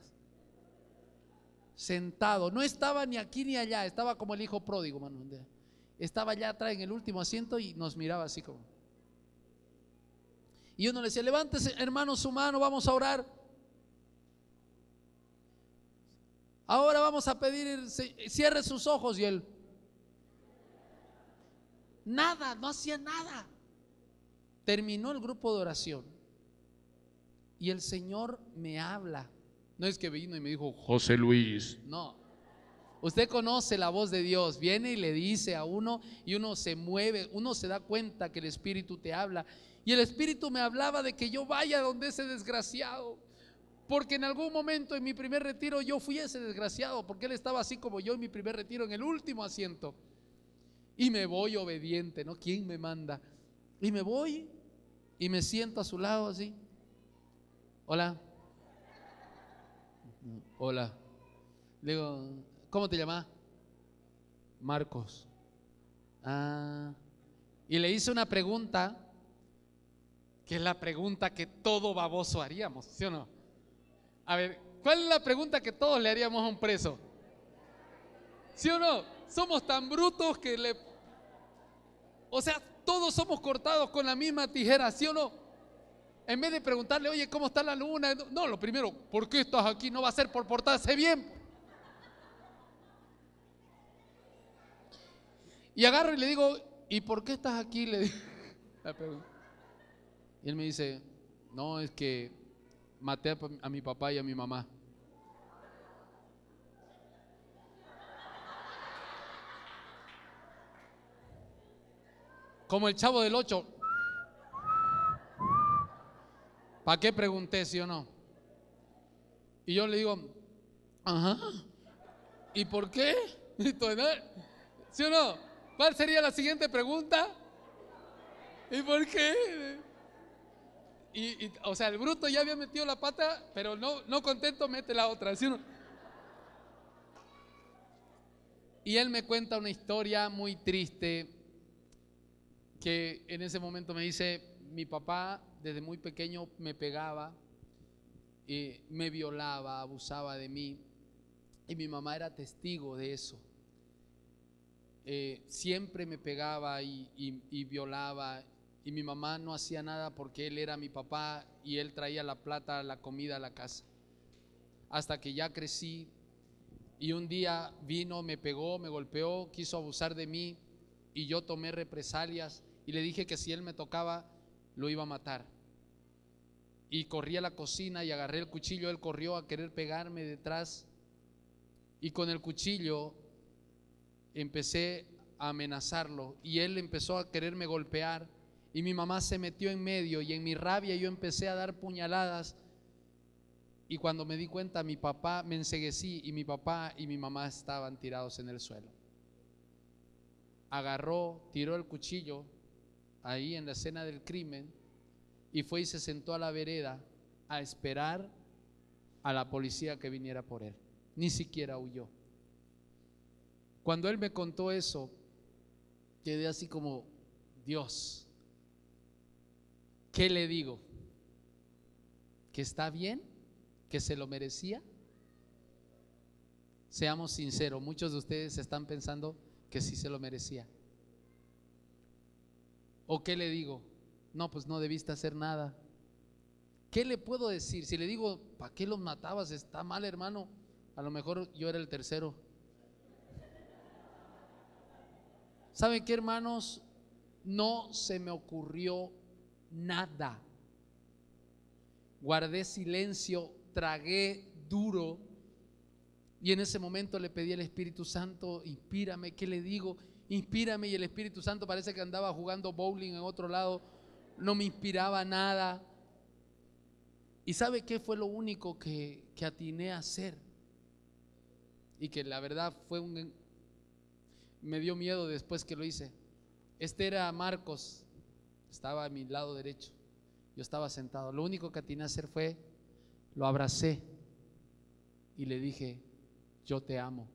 sentado, no estaba ni aquí ni allá, estaba como el hijo pródigo, mano. Estaba allá atrás en el último asiento y nos miraba así como. Y uno le decía, levántese, hermano, su mano, vamos a orar. Ahora vamos a pedir, cierre sus ojos. Y él, nada, no hacía nada. Terminó el grupo de oración y el Señor me habla. No es que vino y me dijo, José Luis. No, usted conoce la voz de Dios. Viene y le dice a uno y uno se mueve, uno se da cuenta que el Espíritu te habla. Y el Espíritu me hablaba de que yo vaya donde ese desgraciado, Porque en algún momento en mi primer retiro yo fui ese desgraciado, porque él estaba así como yo en mi primer retiro, en el último asiento. Y me voy obediente, ¿no? ¿Quién me manda? Y me voy y me siento a su lado así. Hola. Hola. Le digo, ¿cómo te llamas? Marcos. Ah. Y le hice una pregunta, que es la pregunta que todo baboso haríamos, ¿sí o no? A ver, ¿cuál es la pregunta que todos le haríamos a un preso? ¿Sí o no? Somos tan brutos que le... O sea, todos somos cortados con la misma tijera, ¿sí o no? En vez de preguntarle, oye, ¿cómo está la luna? No, lo primero, ¿por qué estás aquí? No va a ser por portarse bien. Y agarro y le digo, ¿y por qué estás aquí? Le digo, la pregunta. Y él me dice, no, es que maté a, a mi papá y a mi mamá. Como el Chavo del Ocho. ¿Para qué pregunté, sí o no? Y yo le digo, ajá, ¿y por qué? ¿Sí o no? ¿Cuál sería la siguiente pregunta? ¿Y por qué? Y, y, o sea, el bruto ya había metido la pata, pero no, no contento, mete la otra, ¿sí o no? Y él me cuenta una historia muy triste, que en ese momento me dice, mi papá desde muy pequeño me pegaba, eh, me violaba, abusaba de mí, y mi mamá era testigo de eso. Eh, siempre me pegaba y, y, y violaba, y mi mamá no hacía nada porque él era mi papá y él traía la plata, la comida a la casa. Hasta que ya crecí y un día vino, me pegó, me golpeó, quiso abusar de mí y yo tomé represalias y le dije que si él me tocaba lo iba a matar. Y corrí a la cocina y agarré el cuchillo, él corrió a querer pegarme detrás y con el cuchillo empecé a amenazarlo y él empezó a quererme golpear y mi mamá se metió en medio y en mi rabia yo empecé a dar puñaladas y cuando me di cuenta mi papá, me enceguecí y mi papá y mi mamá estaban tirados en el suelo. Agarró, tiró el cuchillo ahí en la escena del crimen y fue y se sentó a la vereda a esperar a la policía que viniera por él. Ni siquiera huyó. Cuando él me contó eso, quedé así como, Dios, ¿qué le digo? ¿Que está bien? ¿Que se lo merecía? Seamos sinceros, muchos de ustedes están pensando que sí se lo merecía. ¿O qué le digo? No, pues no debiste hacer nada. ¿Qué le puedo decir? Si le digo, ¿para qué los matabas? Está mal, hermano. A lo mejor yo era el tercero. ¿Saben qué, hermanos? No se me ocurrió nada. Guardé silencio, tragué duro y en ese momento le pedí al Espíritu Santo, inspírame. ¿Qué le digo? Inspírame. Y el Espíritu Santo parece que andaba jugando bowling en otro lado, no me inspiraba nada. ¿Y sabe qué fue lo único que, que atiné a hacer? Y que la verdad fue un... me dio miedo después que lo hice. Este era Marcos, estaba a mi lado derecho, yo estaba sentado. Lo único que atiné a hacer fue, lo abracé y le dije, yo te amo.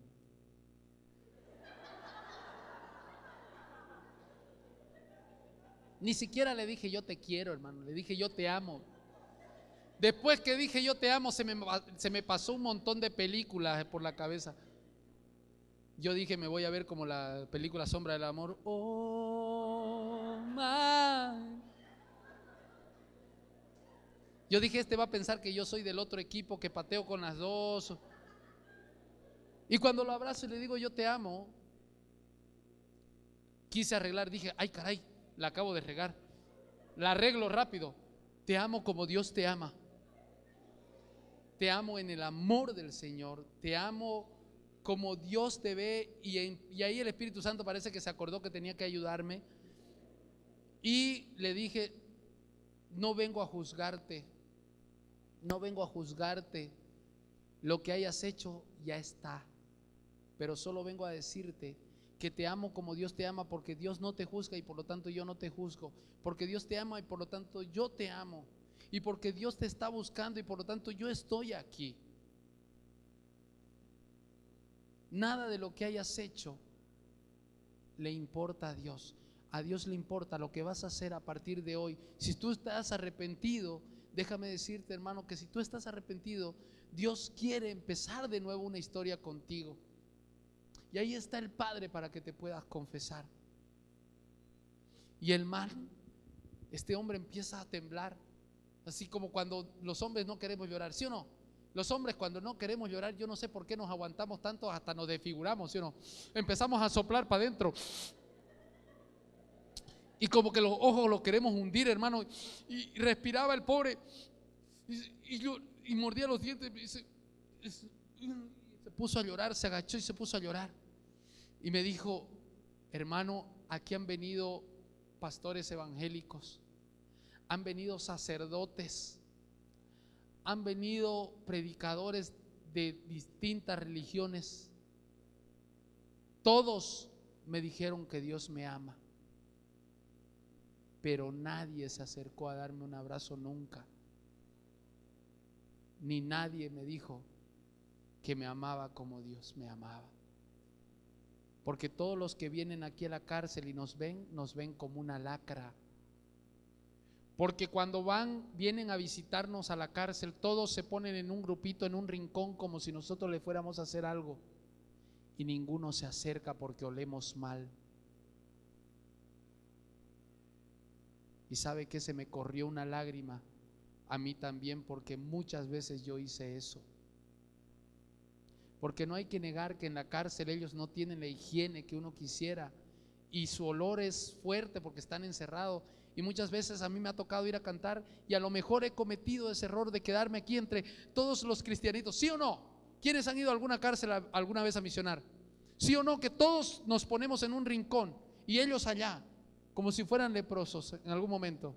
Ni siquiera le dije yo te quiero, hermano, le dije yo te amo. Después que dije yo te amo, se me, se me pasó un montón de películas por la cabeza. Yo dije, me voy a ver como la película Sombra del Amor. Oh, my. Yo dije, este va a pensar que yo soy del otro equipo, que pateo con las dos. Y cuando lo abrazo y le digo, yo te amo, quise arreglar, dije, ay caray, la acabo de regar. La arreglo rápido. Te amo como Dios te ama. Te amo en el amor del Señor. Te amo como Dios te ve. Y, en, y ahí el Espíritu Santo parece que se acordó que tenía que ayudarme. Y le dije, no vengo a juzgarte, no vengo a juzgarte. Lo que hayas hecho ya está, pero solo vengo a decirte que te amo como Dios te ama, porque Dios no te juzga y por lo tanto yo no te juzgo, porque Dios te ama y por lo tanto yo te amo, y porque Dios te está buscando y por lo tanto yo estoy aquí. Nada de lo que hayas hecho le importa a Dios. A Dios le importa lo que vas a hacer a partir de hoy. Si tú estás arrepentido, déjame decirte, hermano, que si tú estás arrepentido, Dios quiere empezar de nuevo una historia contigo. Y ahí está el Padre para que te puedas confesar. Y el mal, este hombre empieza a temblar, así como cuando los hombres no queremos llorar, ¿sí o no? Los hombres cuando no queremos llorar, yo no sé por qué nos aguantamos tanto, hasta nos desfiguramos, ¿sí o no? Empezamos a soplar para adentro y como que los ojos los queremos hundir, hermano. Y respiraba el pobre y, y, yo, y mordía los dientes y se, se puso a llorar, se agachó y se puso a llorar. Y me dijo: hermano, aquí han venido pastores evangélicos, han venido sacerdotes, han venido predicadores de distintas religiones. Todos me dijeron que Dios me ama, pero nadie se acercó a darme un abrazo nunca, ni nadie me dijo que me amaba como Dios me amaba. Porque todos los que vienen aquí a la cárcel y nos ven, nos ven como una lacra. Porque cuando van, vienen a visitarnos a la cárcel, todos se ponen en un grupito, en un rincón, como si nosotros le fuéramos a hacer algo, y ninguno se acerca porque olemos mal. Y sabe que se me corrió una lágrima a mí también, porque muchas veces yo hice eso. Porque no hay que negar que en la cárcel ellos no tienen la higiene que uno quisiera, y su olor es fuerte porque están encerrados. Y muchas veces a mí me ha tocado ir a cantar y a lo mejor he cometido ese error de quedarme aquí entre todos los cristianitos. ¿Sí o no? ¿Quiénes han ido a alguna cárcel alguna vez a misionar? ¿Sí o no? Que todos nos ponemos en un rincón y ellos allá, como si fueran leprosos en algún momento.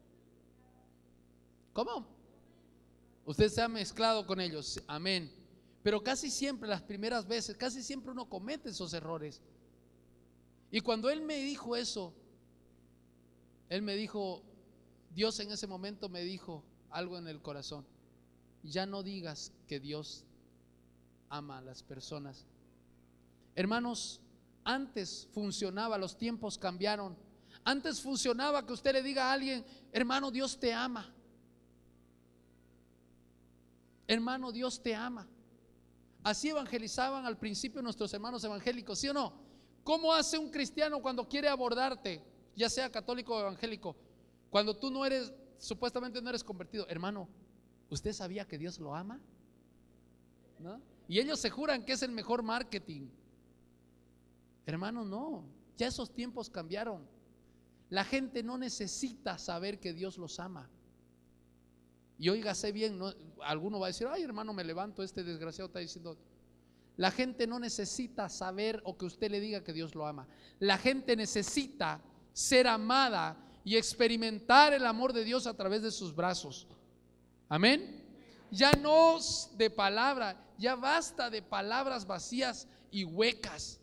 ¿Cómo? Usted se ha mezclado con ellos, amén. Pero casi siempre, las primeras veces, casi siempre uno comete esos errores. Y cuando él me dijo eso, él me dijo, Dios en ese momento me dijo algo en el corazón: ya no digas que Dios ama a las personas. Hermanos, antes funcionaba, los tiempos cambiaron. Antes funcionaba que usted le diga a alguien: hermano, Dios te ama. Hermano, Dios te ama. Así evangelizaban al principio nuestros hermanos evangélicos, ¿sí o no? ¿Cómo hace un cristiano cuando quiere abordarte, ya sea católico o evangélico? Cuando tú no eres, supuestamente no eres convertido: hermano, ¿usted sabía que Dios lo ama? ¿No? Y ellos se juran que es el mejor marketing. Hermano, no, ya esos tiempos cambiaron. La gente no necesita saber que Dios los ama. Y óigase bien, ¿no? Alguno va a decir: ay, hermano, me levanto, este desgraciado está diciendo. La gente no necesita saber o que usted le diga que Dios lo ama. La gente necesita ser amada y experimentar el amor de Dios a través de sus brazos. Amén. Ya no de palabra, ya basta de palabras vacías y huecas.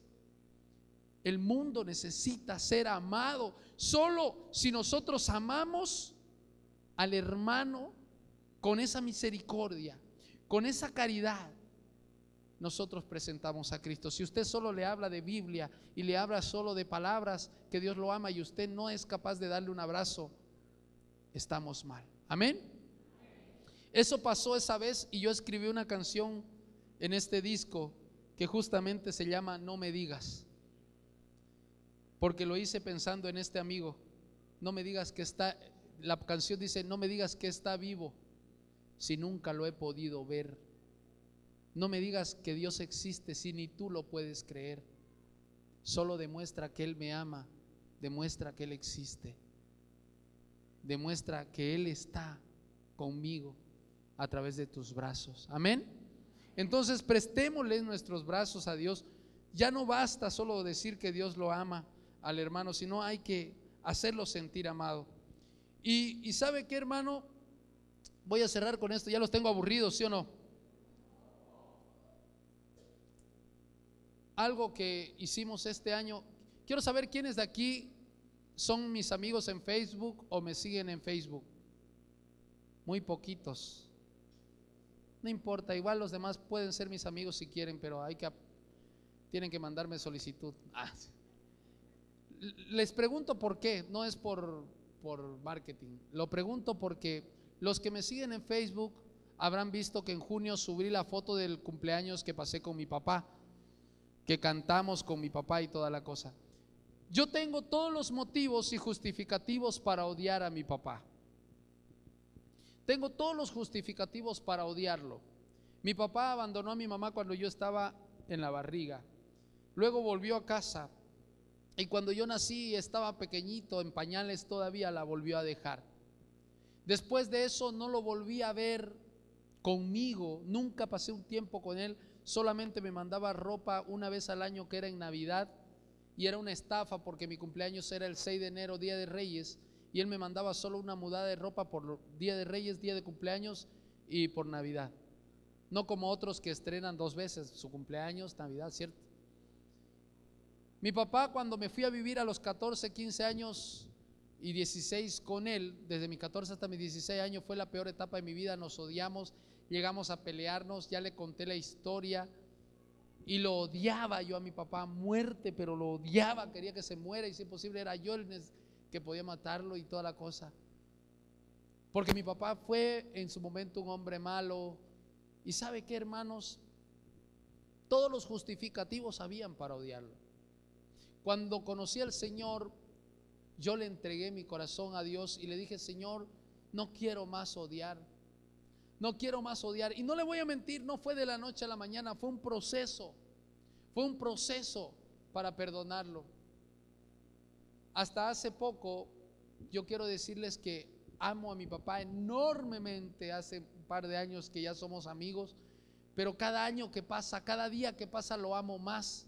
El mundo necesita ser amado. Solo si nosotros amamos al hermano con esa misericordia, con esa caridad, nosotros presentamos a Cristo. Si usted solo le habla de Biblia y le habla solo de palabras que Dios lo ama y usted no es capaz de darle un abrazo, estamos mal. Amén. Eso pasó esa vez y yo escribí una canción en este disco que justamente se llama No me digas, porque lo hice pensando en este amigo. No me digas que está, la canción dice: no me digas que está vivo si nunca lo he podido ver. No me digas que Dios existe si ni tú lo puedes creer. Solo demuestra que Él me ama, demuestra que Él existe, demuestra que Él está conmigo a través de tus brazos. Amén. Entonces prestémosle nuestros brazos a Dios. Ya no basta solo decir que Dios lo ama al hermano, sino hay que hacerlo sentir amado. Y, y ¿sabe qué, hermano? voy a cerrar con esto, ya los tengo aburridos, ¿sí o no? Algo que hicimos este año, quiero saber quiénes de aquí son mis amigos en Facebook o me siguen en Facebook. Muy poquitos. No importa, igual los demás pueden ser mis amigos si quieren, pero hay que, tienen que mandarme solicitud. Ah, sí. Les pregunto por qué, no es por, por marketing, lo pregunto porque los que me siguen en Facebook habrán visto que en junio subí la foto del cumpleaños que pasé con mi papá, que cantamos con mi papá y toda la cosa. Yo tengo todos los motivos y justificativos para odiar a mi papá. Tengo todos los justificativos para odiarlo. Mi papá abandonó a mi mamá cuando yo estaba en la barriga. Luego volvió a casa y cuando yo nací estaba pequeñito, en pañales todavía, la volvió a dejar. Después de eso no lo volví a ver conmigo, nunca pasé un tiempo con él, solamente me mandaba ropa una vez al año, que era en Navidad, y era una estafa porque mi cumpleaños era el seis de enero, Día de Reyes, y él me mandaba solo una mudada de ropa por Día de Reyes, Día de cumpleaños y por Navidad. No como otros que estrenan dos veces, su cumpleaños, Navidad, ¿cierto? Mi papá, cuando me fui a vivir a los catorce, quince años y dieciséis con él, desde mis catorce hasta mis dieciséis años, fue la peor etapa de mi vida. Nos odiamos, llegamos a pelearnos, ya le conté la historia. Y lo odiaba yo a mi papá a muerte, pero lo odiaba, quería que se muera, y si es posible era yo el que podía matarlo y toda la cosa. Porque mi papá fue en su momento un hombre malo. Y ¿sabe qué, hermanos? Todos los justificativos habían para odiarlo. Cuando conocí al Señor, yo le entregué mi corazón a Dios y le dije: Señor, no quiero más odiar. No quiero más odiar. Y no le voy a mentir, no fue de la noche a la mañana, fue un proceso. Fue un proceso para perdonarlo. Hasta hace poco, yo quiero decirles que amo a mi papá enormemente. Hace un par de años que ya somos amigos, pero cada año que pasa, cada día que pasa, lo amo más.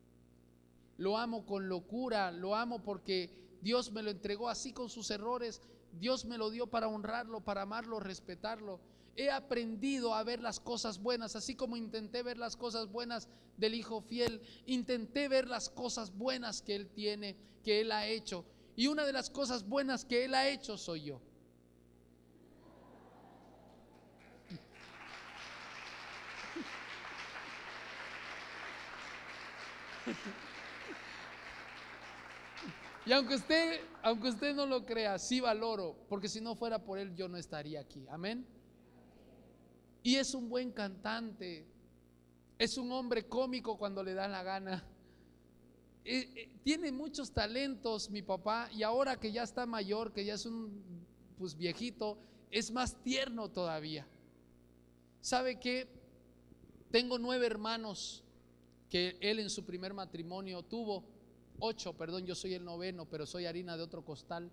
Lo amo con locura, lo amo porque Dios me lo entregó así, con sus errores. Dios me lo dio para honrarlo, para amarlo, respetarlo. He aprendido a ver las cosas buenas, así como intenté ver las cosas buenas del hijo fiel. Intenté ver las cosas buenas que él tiene, que él ha hecho. Y una de las cosas buenas que él ha hecho soy yo. Y aunque usted, aunque usted no lo crea, sí valoro, porque si no fuera por él yo no estaría aquí. Amén. Y es un buen cantante, es un hombre cómico cuando le da la gana. Eh, eh, tiene muchos talentos mi papá, y ahora que ya está mayor, que ya es un pues viejito, es más tierno todavía. ¿Sabe qué? Tengo nueve hermanos que él en su primer matrimonio tuvo. Ocho, perdón, yo soy el noveno, pero soy harina de otro costal.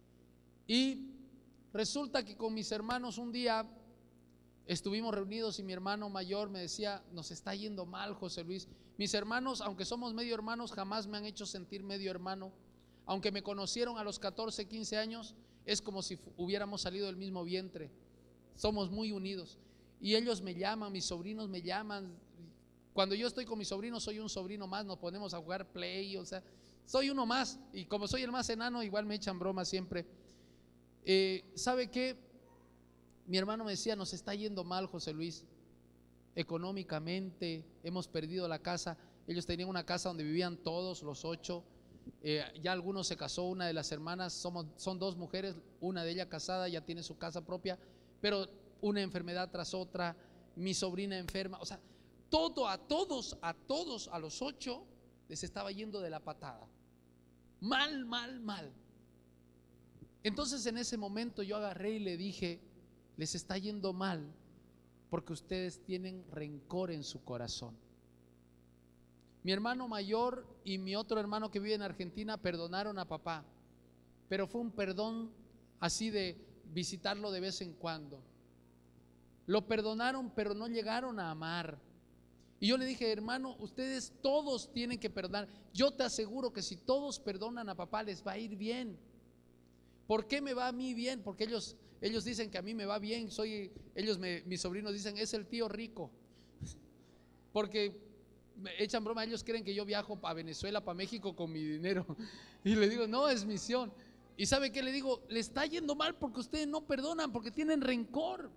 Y resulta que con mis hermanos un día estuvimos reunidos y mi hermano mayor me decía: nos está yendo mal, José Luis. Mis hermanos, aunque somos medio hermanos, jamás me han hecho sentir medio hermano. Aunque me conocieron a los catorce, quince años, es como si hubiéramos salido del mismo vientre. Somos muy unidos. Y ellos me llaman, mis sobrinos me llaman. Cuando yo estoy con mis sobrinos, soy un sobrino más, nos ponemos a jugar play, o sea, soy uno más. Y como soy el más enano, igual me echan broma siempre. Eh, ¿Sabe qué? Mi hermano me decía: nos está yendo mal, José Luis, económicamente, hemos perdido la casa. Ellos tenían una casa donde vivían todos los ocho. Eh, ya algunos se casó, una de las hermanas, somos, son dos mujeres, una de ellas casada, ya tiene su casa propia, pero una enfermedad tras otra, mi sobrina enferma, o sea, todo, a todos, a todos, a los ocho les estaba yendo de la patada. Mal, mal, mal. Entonces en ese momento yo agarré y le dije: les está yendo mal porque ustedes tienen rencor en su corazón. Mi hermano mayor y mi otro hermano que vive en Argentina perdonaron a papá, pero fue un perdón así de visitarlo de vez en cuando. Lo perdonaron, pero no llegaron a amar. Y yo le dije: hermano, ustedes todos tienen que perdonar. Yo te aseguro que si todos perdonan a papá, les va a ir bien. ¿Por qué me va a mí bien? Porque ellos ellos dicen que a mí me va bien, soy, ellos me, mis sobrinos dicen, es el tío rico, porque me echan broma, ellos creen que yo viajo a Venezuela, para México con mi dinero, y le digo, no, es misión. ¿Y sabe qué le digo? Le está yendo mal porque ustedes no perdonan, porque tienen rencor.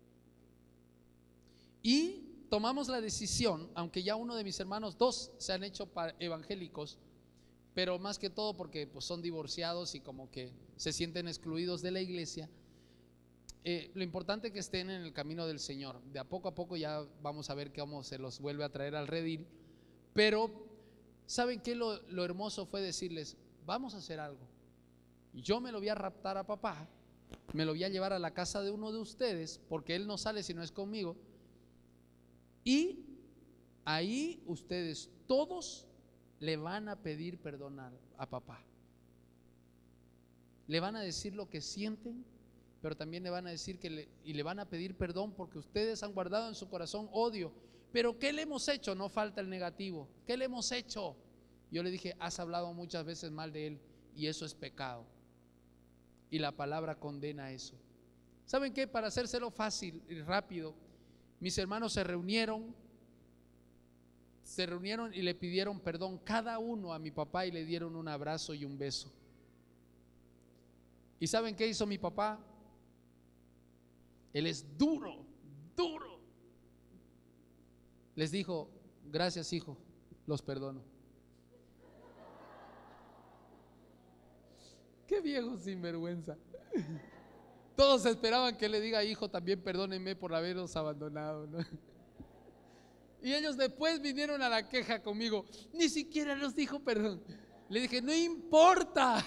Y tomamos la decisión, aunque ya uno de mis hermanos, dos se han hecho evangélicos, pero más que todo porque pues, son divorciados y como que se sienten excluidos de la iglesia. Eh, lo importante es que estén en el camino del Señor. De a poco a poco ya vamos a ver cómo se los vuelve a traer al redil. Pero ¿saben qué? Lo, lo hermoso fue decirles, vamos a hacer algo. Yo me lo voy a raptar a papá, me lo voy a llevar a la casa de uno de ustedes, porque él no sale si no es conmigo. Y ahí ustedes todos le van a pedir perdón a, a papá. Le van a decir lo que sienten, pero también le van a decir que le, y le van a pedir perdón porque ustedes han guardado en su corazón odio. Pero ¿qué le hemos hecho? No falta el negativo. ¿Qué le hemos hecho? Yo le dije, has hablado muchas veces mal de él y eso es pecado. Y la palabra condena eso. ¿Saben qué? Para hacérselo fácil y rápido, mis hermanos se reunieron, se reunieron y le pidieron perdón cada uno a mi papá y le dieron un abrazo y un beso. ¿Y saben qué hizo mi papá? Él es duro, duro. Les dijo, gracias hijo, los perdono. Qué viejo sinvergüenza. Todos esperaban que le diga, hijo, también perdónenme por haberlos abandonado, ¿no? Y ellos después vinieron a la queja conmigo, ni siquiera los dijo perdón. Le dije, no importa,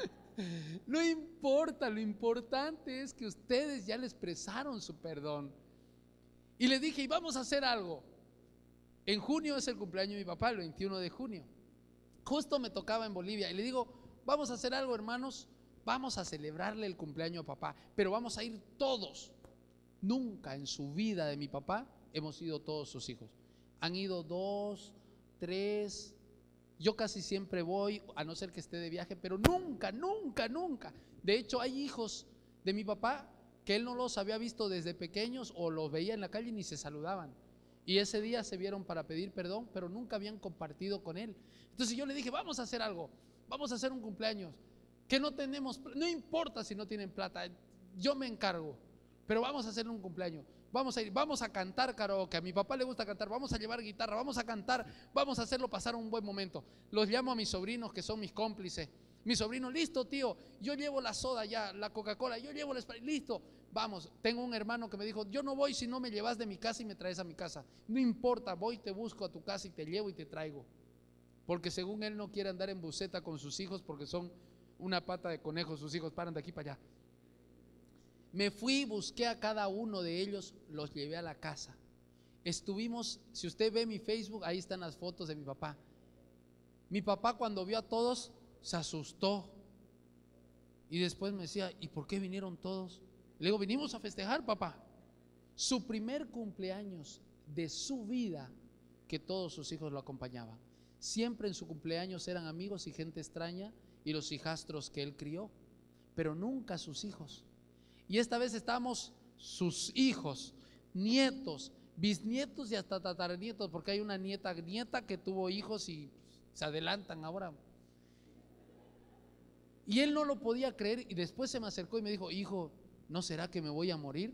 no importa, lo importante es que ustedes ya le expresaron su perdón. Y le dije, y vamos a hacer algo. En junio es el cumpleaños de mi papá, el veintiuno de junio. Justo me tocaba en Bolivia y le digo, vamos a hacer algo, hermanos, vamos a celebrarle el cumpleaños a papá, pero vamos a ir todos. Nunca en su vida de mi papá hemos ido todos sus hijos. Han ido dos, tres, yo casi siempre voy, a no ser que esté de viaje, pero nunca, nunca, nunca. De hecho, hay hijos de mi papá que él no los había visto desde pequeños o los veía en la calle y ni se saludaban. Y ese día se vieron para pedir perdón, pero nunca habían compartido con él. Entonces yo le dije, vamos a hacer algo, vamos a hacer un cumpleaños, que no tenemos, no importa si no tienen plata, yo me encargo, pero vamos a hacer un cumpleaños. Vamos a ir, vamos a cantar karaoke, a mi papá le gusta cantar, vamos a llevar guitarra, vamos a cantar, vamos a hacerlo pasar un buen momento. Los llamo a mis sobrinos que son mis cómplices. Mi sobrino, listo tío, yo llevo la soda ya, la Coca-Cola, yo llevo el Sprite, listo, vamos. Tengo un hermano que me dijo, yo no voy si no me llevas de mi casa y me traes a mi casa. No importa, voy, te busco a tu casa y te llevo y te traigo. Porque según él no quiere andar en buseta con sus hijos porque son una pata de conejo, sus hijos paran de aquí para allá. Me fui, busqué a cada uno de ellos, los llevé a la casa. Estuvimos, si usted ve mi Facebook, ahí están las fotos de mi papá. Mi papá cuando vio a todos se asustó y después me decía, ¿y por qué vinieron todos? Le digo, vinimos a festejar, papá. Su primer cumpleaños de su vida, que todos sus hijos lo acompañaban. Siempre en su cumpleaños eran amigos y gente extraña y los hijastros que él crió, pero nunca sus hijos. Y esta vez estamos sus hijos, nietos, bisnietos y hasta tataranietos, porque hay una nieta nieta que tuvo hijos y se adelantan ahora. Y él no lo podía creer y después se me acercó y me dijo, hijo, ¿no será que me voy a morir?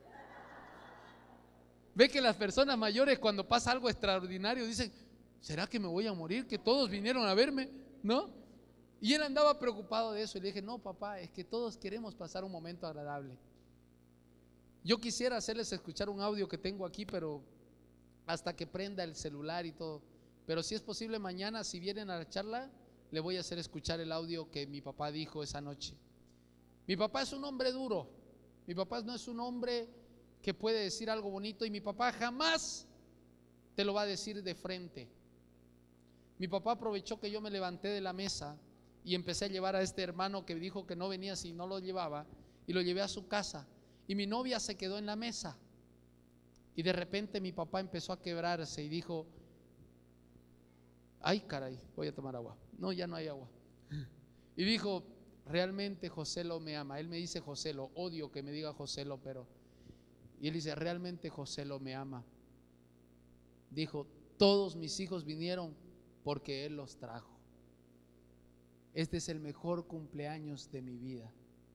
Ve que las personas mayores cuando pasa algo extraordinario dicen, ¿será que me voy a morir? Que todos vinieron a verme, ¿no? Y él andaba preocupado de eso y le dije, no papá, es que todos queremos pasar un momento agradable. Yo quisiera hacerles escuchar un audio que tengo aquí, pero hasta que prenda el celular y todo. Pero si es posible mañana, si vienen a la charla, le voy a hacer escuchar el audio que mi papá dijo esa noche. Mi papá es un hombre duro, mi papá no es un hombre que puede decir algo bonito y mi papá jamás te lo va a decir de frente. Mi papá aprovechó que yo me levanté de la mesa y empecé a llevar a este hermano que dijo que no venía si no lo llevaba, y lo llevé a su casa y mi novia se quedó en la mesa y de repente mi papá empezó a quebrarse y dijo, ay caray, voy a tomar agua, no, ya no hay agua, y dijo, realmente Joselo me ama. Él me dice Joselo, odio que me diga Joselo, pero... Y él dice, realmente Joselo me ama. Dijo, todos mis hijos vinieron porque él los trajo. Este es el mejor cumpleaños de mi vida.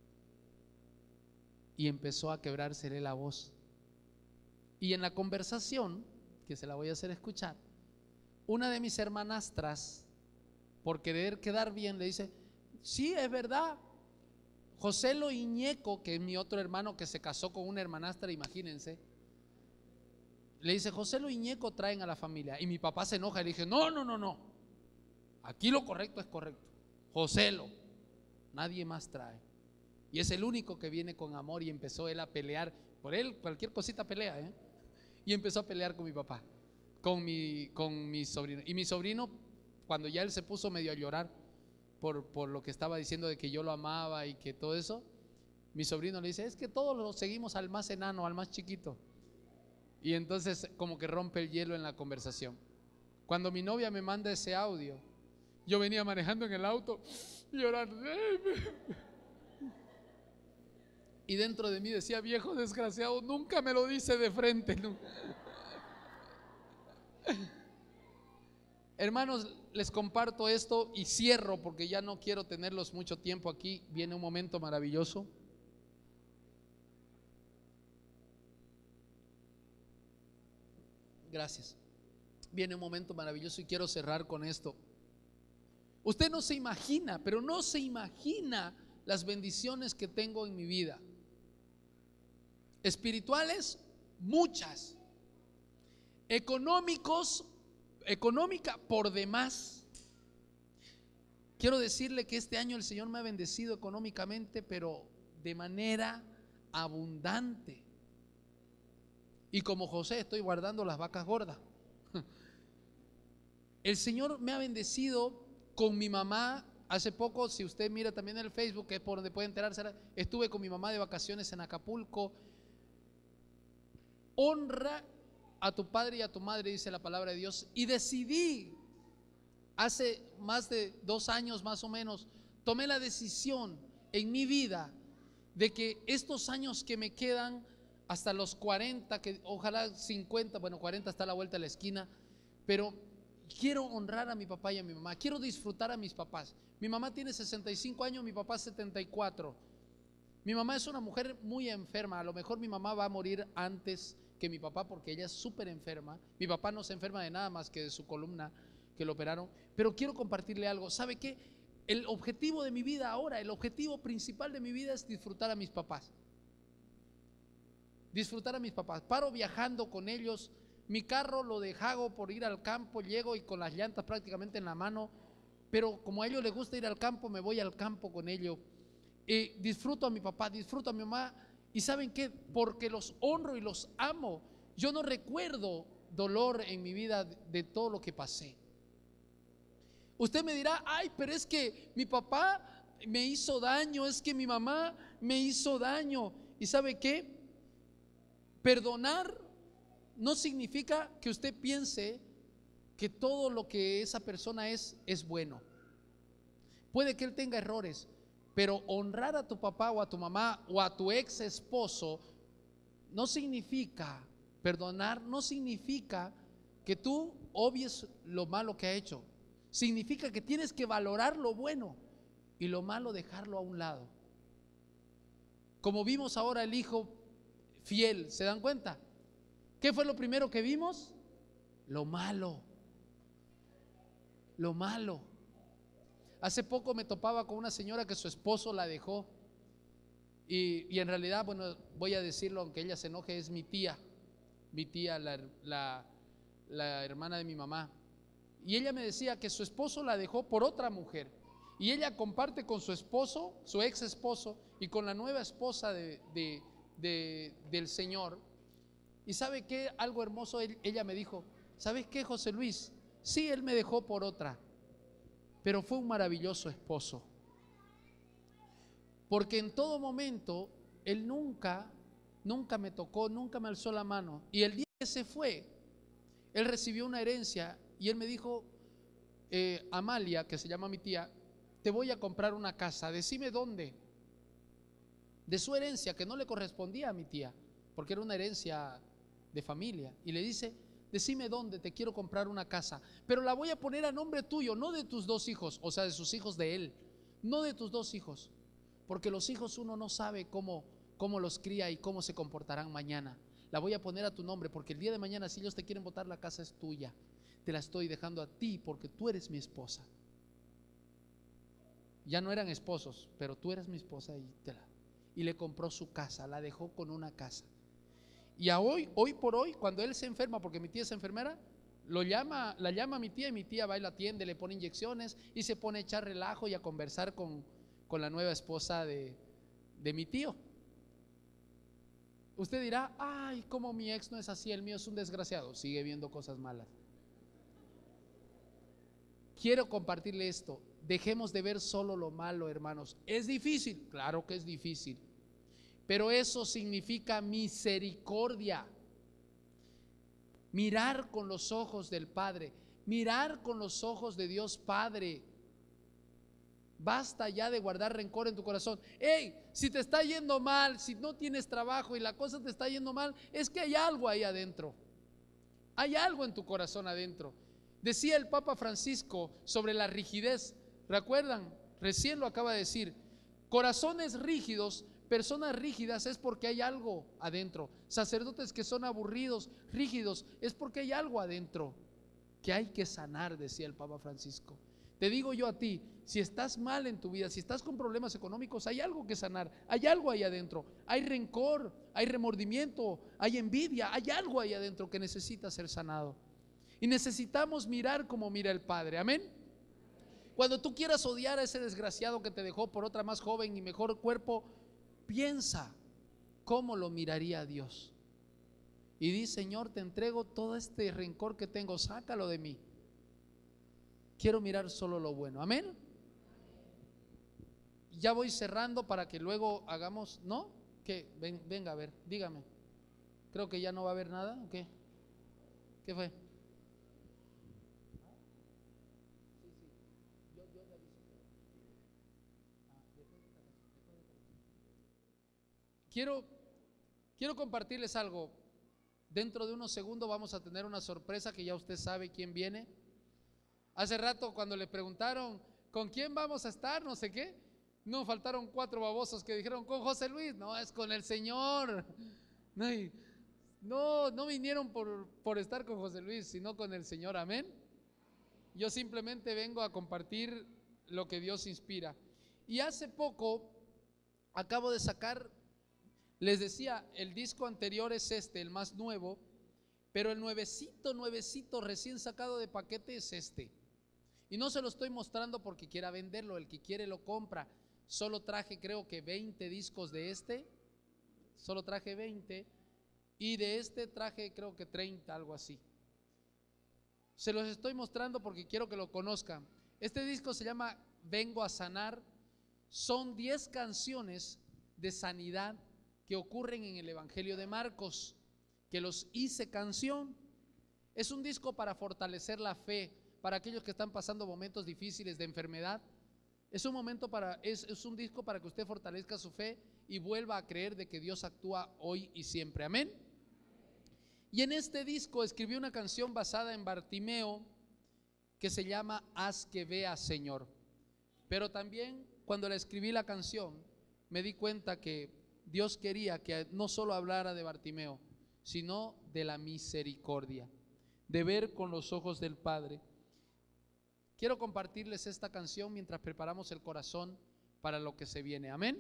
Y empezó a quebrársele la voz. Y en la conversación, que se la voy a hacer escuchar, una de mis hermanastras, por querer quedar bien, le dice, sí, es verdad, Joselo Iñeco, que es mi otro hermano que se casó con una hermanastra, imagínense, le dice, Joselo Iñeco traen a la familia. Y mi papá se enoja y le dije, no, no, no, no, aquí lo correcto es correcto, Joselo, nadie más trae. Y es el único que viene con amor. Y empezó él a pelear, por él cualquier cosita pelea, ¿eh? Y empezó a pelear con mi papá, con mi, con mi sobrino. Y mi sobrino, cuando ya él se puso medio a llorar por, por lo que estaba diciendo de que yo lo amaba y que todo eso, mi sobrino le dice, es que todos lo seguimos al más enano, al más chiquito. Y entonces como que rompe el hielo en la conversación. Cuando mi novia me manda ese audio, yo venía manejando en el auto llorando. Y dentro de mí decía, viejo desgraciado, nunca me lo dice de frente. Hermanos, les comparto esto y cierro porque ya no quiero tenerlos mucho tiempo aquí. Viene un momento maravilloso. Gracias. Viene un momento maravilloso y quiero cerrar con esto. Usted no se imagina, pero no se imagina las bendiciones que tengo en mi vida. Espirituales, muchas. Económicos, económica por demás. Quiero decirle que este año el Señor me ha bendecido económicamente, pero de manera abundante. Y como José estoy guardando las vacas gordas. El Señor me ha bendecido con mi mamá. Hace poco, si usted mira también en el Facebook, que es por donde puede enterarse, estuve con mi mamá de vacaciones en Acapulco. Honra a tu padre y a tu madre, dice la palabra de Dios. Y decidí, hace más de dos años más o menos, tomé la decisión en mi vida de que estos años que me quedan hasta los cuarenta, que ojalá cincuenta, bueno, cuarenta está a la vuelta de la esquina, pero quiero honrar a mi papá y a mi mamá, quiero disfrutar a mis papás. Mi mamá tiene sesenta y cinco años, mi papá setenta y cuatro. Mi mamá es una mujer muy enferma, a lo mejor mi mamá va a morir antes que mi papá porque ella es súper enferma. Mi papá no se enferma de nada más que de su columna que lo operaron. Pero quiero compartirle algo. ¿Sabe qué? El objetivo de mi vida ahora, el objetivo principal de mi vida es disfrutar a mis papás. Disfrutar a mis papás. Paro viajando con ellos. Mi carro lo dejo por ir al campo, llego y con las llantas prácticamente en la mano. Pero como a ellos les gusta ir al campo, me voy al campo con ellos. Eh, disfruto a mi papá, disfruto a mi mamá. ¿Y saben qué? Porque los honro y los amo. Yo no recuerdo dolor en mi vida de, de todo lo que pasé. Usted me dirá, ay, pero es que mi papá me hizo daño, es que mi mamá me hizo daño. ¿Y sabe qué? Perdonar no significa que usted piense que todo lo que esa persona es, es bueno. Puede que él tenga errores, pero honrar a tu papá o a tu mamá o a tu ex esposo no significa, perdonar no significa que tú obvies lo malo que ha hecho. Significa que tienes que valorar lo bueno y lo malo dejarlo a un lado. Como vimos ahora el hijo fiel, ¿se dan cuenta? ¿Qué fue lo primero que vimos? Lo malo. Lo malo. Hace poco me topaba con una señora que su esposo la dejó y, y en realidad, bueno, voy a decirlo aunque ella se enoje, es mi tía, mi tía, la, la, la hermana de mi mamá. Y ella me decía que su esposo la dejó por otra mujer y ella comparte con su esposo, su ex esposo, y con la nueva esposa de, de, de, del Señor. Y ¿sabe qué? Algo hermoso, ella me dijo, ¿sabes qué, José Luis? Sí, él me dejó por otra, pero fue un maravilloso esposo, porque en todo momento él nunca, nunca me tocó, nunca me alzó la mano. Y el día que se fue, él recibió una herencia y él me dijo, eh, Amalia, que se llama mi tía, te voy a comprar una casa, decime dónde. De su herencia, que no le correspondía a mi tía, porque era una herencia de familia. Y le dice, decime dónde, te quiero comprar una casa, pero la voy a poner a nombre tuyo, no de tus dos hijos, o sea, de sus hijos de él, no de tus dos hijos, porque los hijos uno no sabe cómo, cómo los cría y cómo se comportarán mañana. La voy a poner a tu nombre, porque el día de mañana si ellos te quieren botar, la casa es tuya. Te la estoy dejando a ti porque tú eres mi esposa. Ya no eran esposos, pero tú eres mi esposa y te la... Y le compró su casa, la dejó con una casa. Y a hoy, hoy por hoy, cuando él se enferma, porque mi tía es enfermera, lo llama, la llama a mi tía y mi tía va y la atiende, le pone inyecciones y se pone a echar relajo y a conversar con, con la nueva esposa de, de mi tío. Usted dirá, ay, como mi ex no es así, el mío es un desgraciado. Sigue viendo cosas malas. Quiero compartirle esto. Dejemos de ver solo lo malo, hermanos. ¿Es difícil? Claro que es difícil. Pero eso significa misericordia. Mirar con los ojos del Padre. Mirar con los ojos de Dios Padre. Basta ya de guardar rencor en tu corazón. Hey, si te está yendo mal, si no tienes trabajo y la cosa te está yendo mal, es que hay algo ahí adentro. Hay algo en tu corazón adentro. Decía el Papa Francisco sobre la rigidez. ¿Recuerdan? Recién lo acaba de decir. Corazones rígidos, personas rígidas, es porque hay algo adentro. Sacerdotes que son aburridos, rígidos, es porque hay algo adentro que hay que sanar, decía el Papa Francisco. Te digo yo a ti, si estás mal en tu vida, si estás con problemas económicos, hay algo que sanar, hay algo ahí adentro, hay rencor, hay remordimiento, hay envidia, hay algo ahí adentro que necesita ser sanado. Y necesitamos mirar como mira el Padre, amén. Cuando tú quieras odiar a ese desgraciado que te dejó por otra más joven y mejor cuerpo, piensa cómo lo miraría Dios. Y di, Señor, te entrego todo este rencor que tengo, sácalo de mí. Quiero mirar solo lo bueno, amén. Ya voy cerrando para que luego hagamos, ¿no? ¿Qué? Ven, venga a ver, dígame. Creo que ya no va a haber nada, ¿o qué? ¿Qué fue? Quiero, quiero compartirles algo. Dentro de unos segundos vamos a tener una sorpresa que ya usted sabe quién viene. Hace rato cuando le preguntaron ¿con quién vamos a estar? No sé qué. No, faltaron cuatro babosos que dijeron con José Luis. No, es con el Señor. No, no, no vinieron por, por estar con José Luis, sino con el Señor, amén. Yo simplemente vengo a compartir lo que Dios inspira. Y hace poco acabo de sacar, les decía, el disco anterior es este, el más nuevo, pero el nuevecito, nuevecito, recién sacado de paquete es este. Y no se lo estoy mostrando porque quiera venderlo, el que quiere lo compra. Solo traje creo que veinte discos de este, solo traje veinte, y de este traje creo que treinta, algo así. Se los estoy mostrando porque quiero que lo conozcan. Este disco se llama Vengo a Sanar. Son diez canciones de sanidad que ocurren en el Evangelio de Marcos, que los hice canción. Es un disco para fortalecer la fe, para aquellos que están pasando momentos difíciles de enfermedad. Es un momento para, es, es un disco para que usted fortalezca su fe y vuelva a creer de que Dios actúa hoy y siempre, amén. Y en este disco escribí una canción basada en Bartimeo que se llama Haz que vea, Señor. Pero también cuando la escribí la canción me di cuenta que Dios quería que no solo hablara de Bartimeo, sino de la misericordia, de ver con los ojos del Padre. Quiero compartirles esta canción mientras preparamos el corazón para lo que se viene, amén.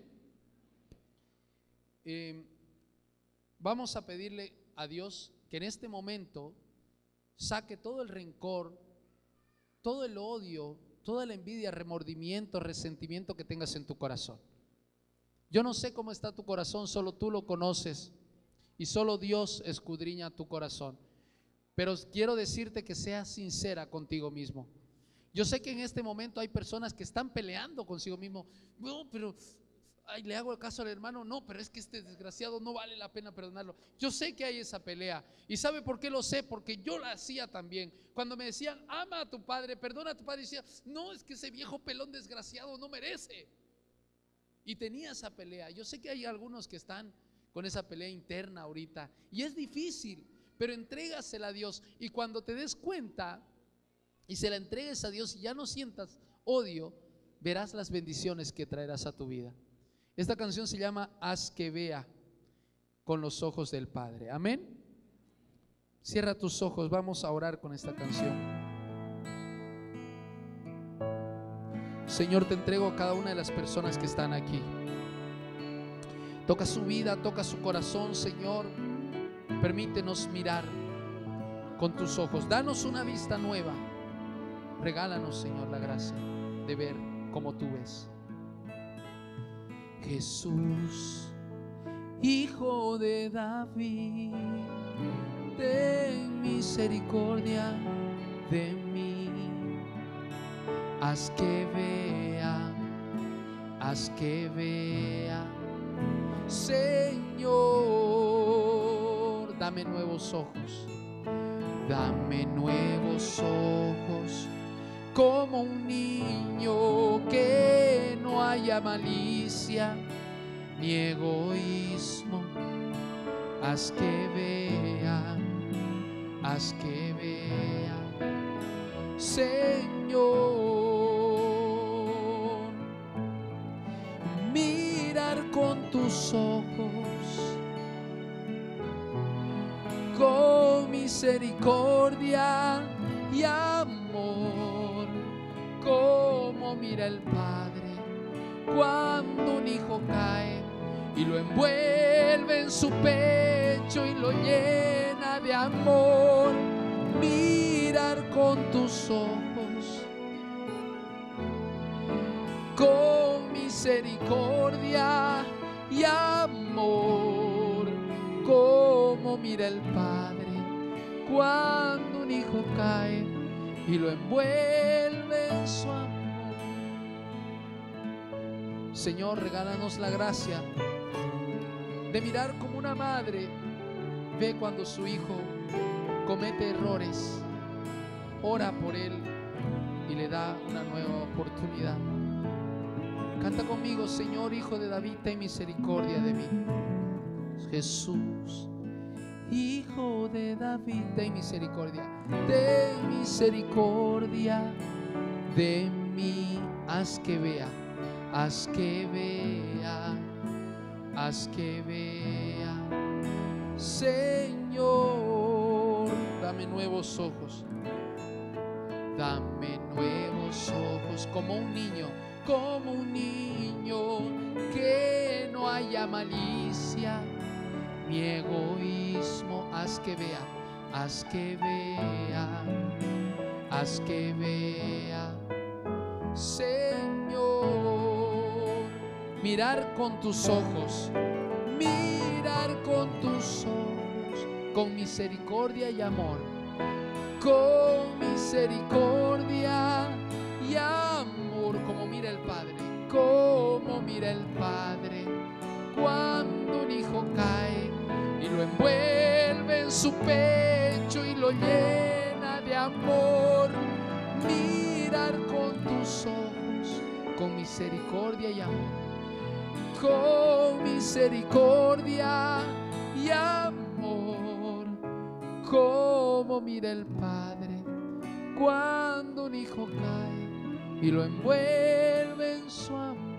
Eh, vamos a pedirle a Dios que en este momento saque todo el rencor, todo el odio, toda la envidia, remordimiento, resentimiento que tengas en tu corazón. Yo no sé cómo está tu corazón, solo tú lo conoces y solo Dios escudriña tu corazón. Pero quiero decirte que seas sincera contigo mismo. Yo sé que en este momento hay personas que están peleando consigo mismo. No, pero ay, le hago el caso al hermano, no, pero es que este desgraciado no vale la pena perdonarlo. Yo sé que hay esa pelea. ¿Y sabe por qué lo sé? Porque yo la hacía también. Cuando me decían, ama a tu padre, perdona a tu padre, decía, no, es que ese viejo pelón desgraciado no merece. Y tenía esa pelea. Yo sé que hay algunos que están con esa pelea interna ahorita, y es difícil, pero entrégasela a Dios. Y cuando te des cuenta y se la entregues a Dios y ya no sientas odio, verás las bendiciones que traerás a tu vida. Esta canción se llama Haz que vea con los ojos del Padre. Amén. Cierra tus ojos, vamos a orar con esta canción. Señor, te entrego a cada una de las personas que están aquí. Toca su vida, toca su corazón, Señor. Permítenos mirar con tus ojos. Danos una vista nueva. Regálanos, Señor, la gracia de ver como tú ves. Jesús, Hijo de David, ten misericordia de mí. Haz que vea, haz que vea, Señor. Dame nuevos ojos, dame nuevos ojos, como un niño, que no haya malicia ni egoísmo. Haz que vea, haz que vea, Señor. Mirar con tus ojos, con misericordia y amor, como mira el Padre cuando un hijo cae y lo envuelve en su pecho y lo llena de amor. Mirar con tus ojos, con misericordia y amor, como mira el Padre cuando un hijo cae y lo envuelve en su amor. Señor, regálanos la gracia de mirar como una madre ve cuando su hijo comete errores, ora por él y le da una nueva oportunidad. Canta conmigo, Señor, Hijo de David, ten misericordia de mí. Jesús, Hijo de David, ten misericordia, ten misericordia de mí. Haz que vea, haz que vea, haz que vea, Señor. Dame nuevos ojos, dame nuevos ojos, como un niño, como un niño, que no haya malicia ni egoísmo. Haz que vea, haz que vea, haz que vea, Señor. Mirar con tus ojos, mirar con tus ojos, con misericordia y amor, con misericordia y amor, como mira el Padre, como mira el Padre cuando un hijo cae y lo envuelve en su pecho y lo llena de amor. Mirar con tus ojos, con misericordia y amor, con misericordia y amor, como mira el Padre cuando un hijo cae y lo envuelve en su amor.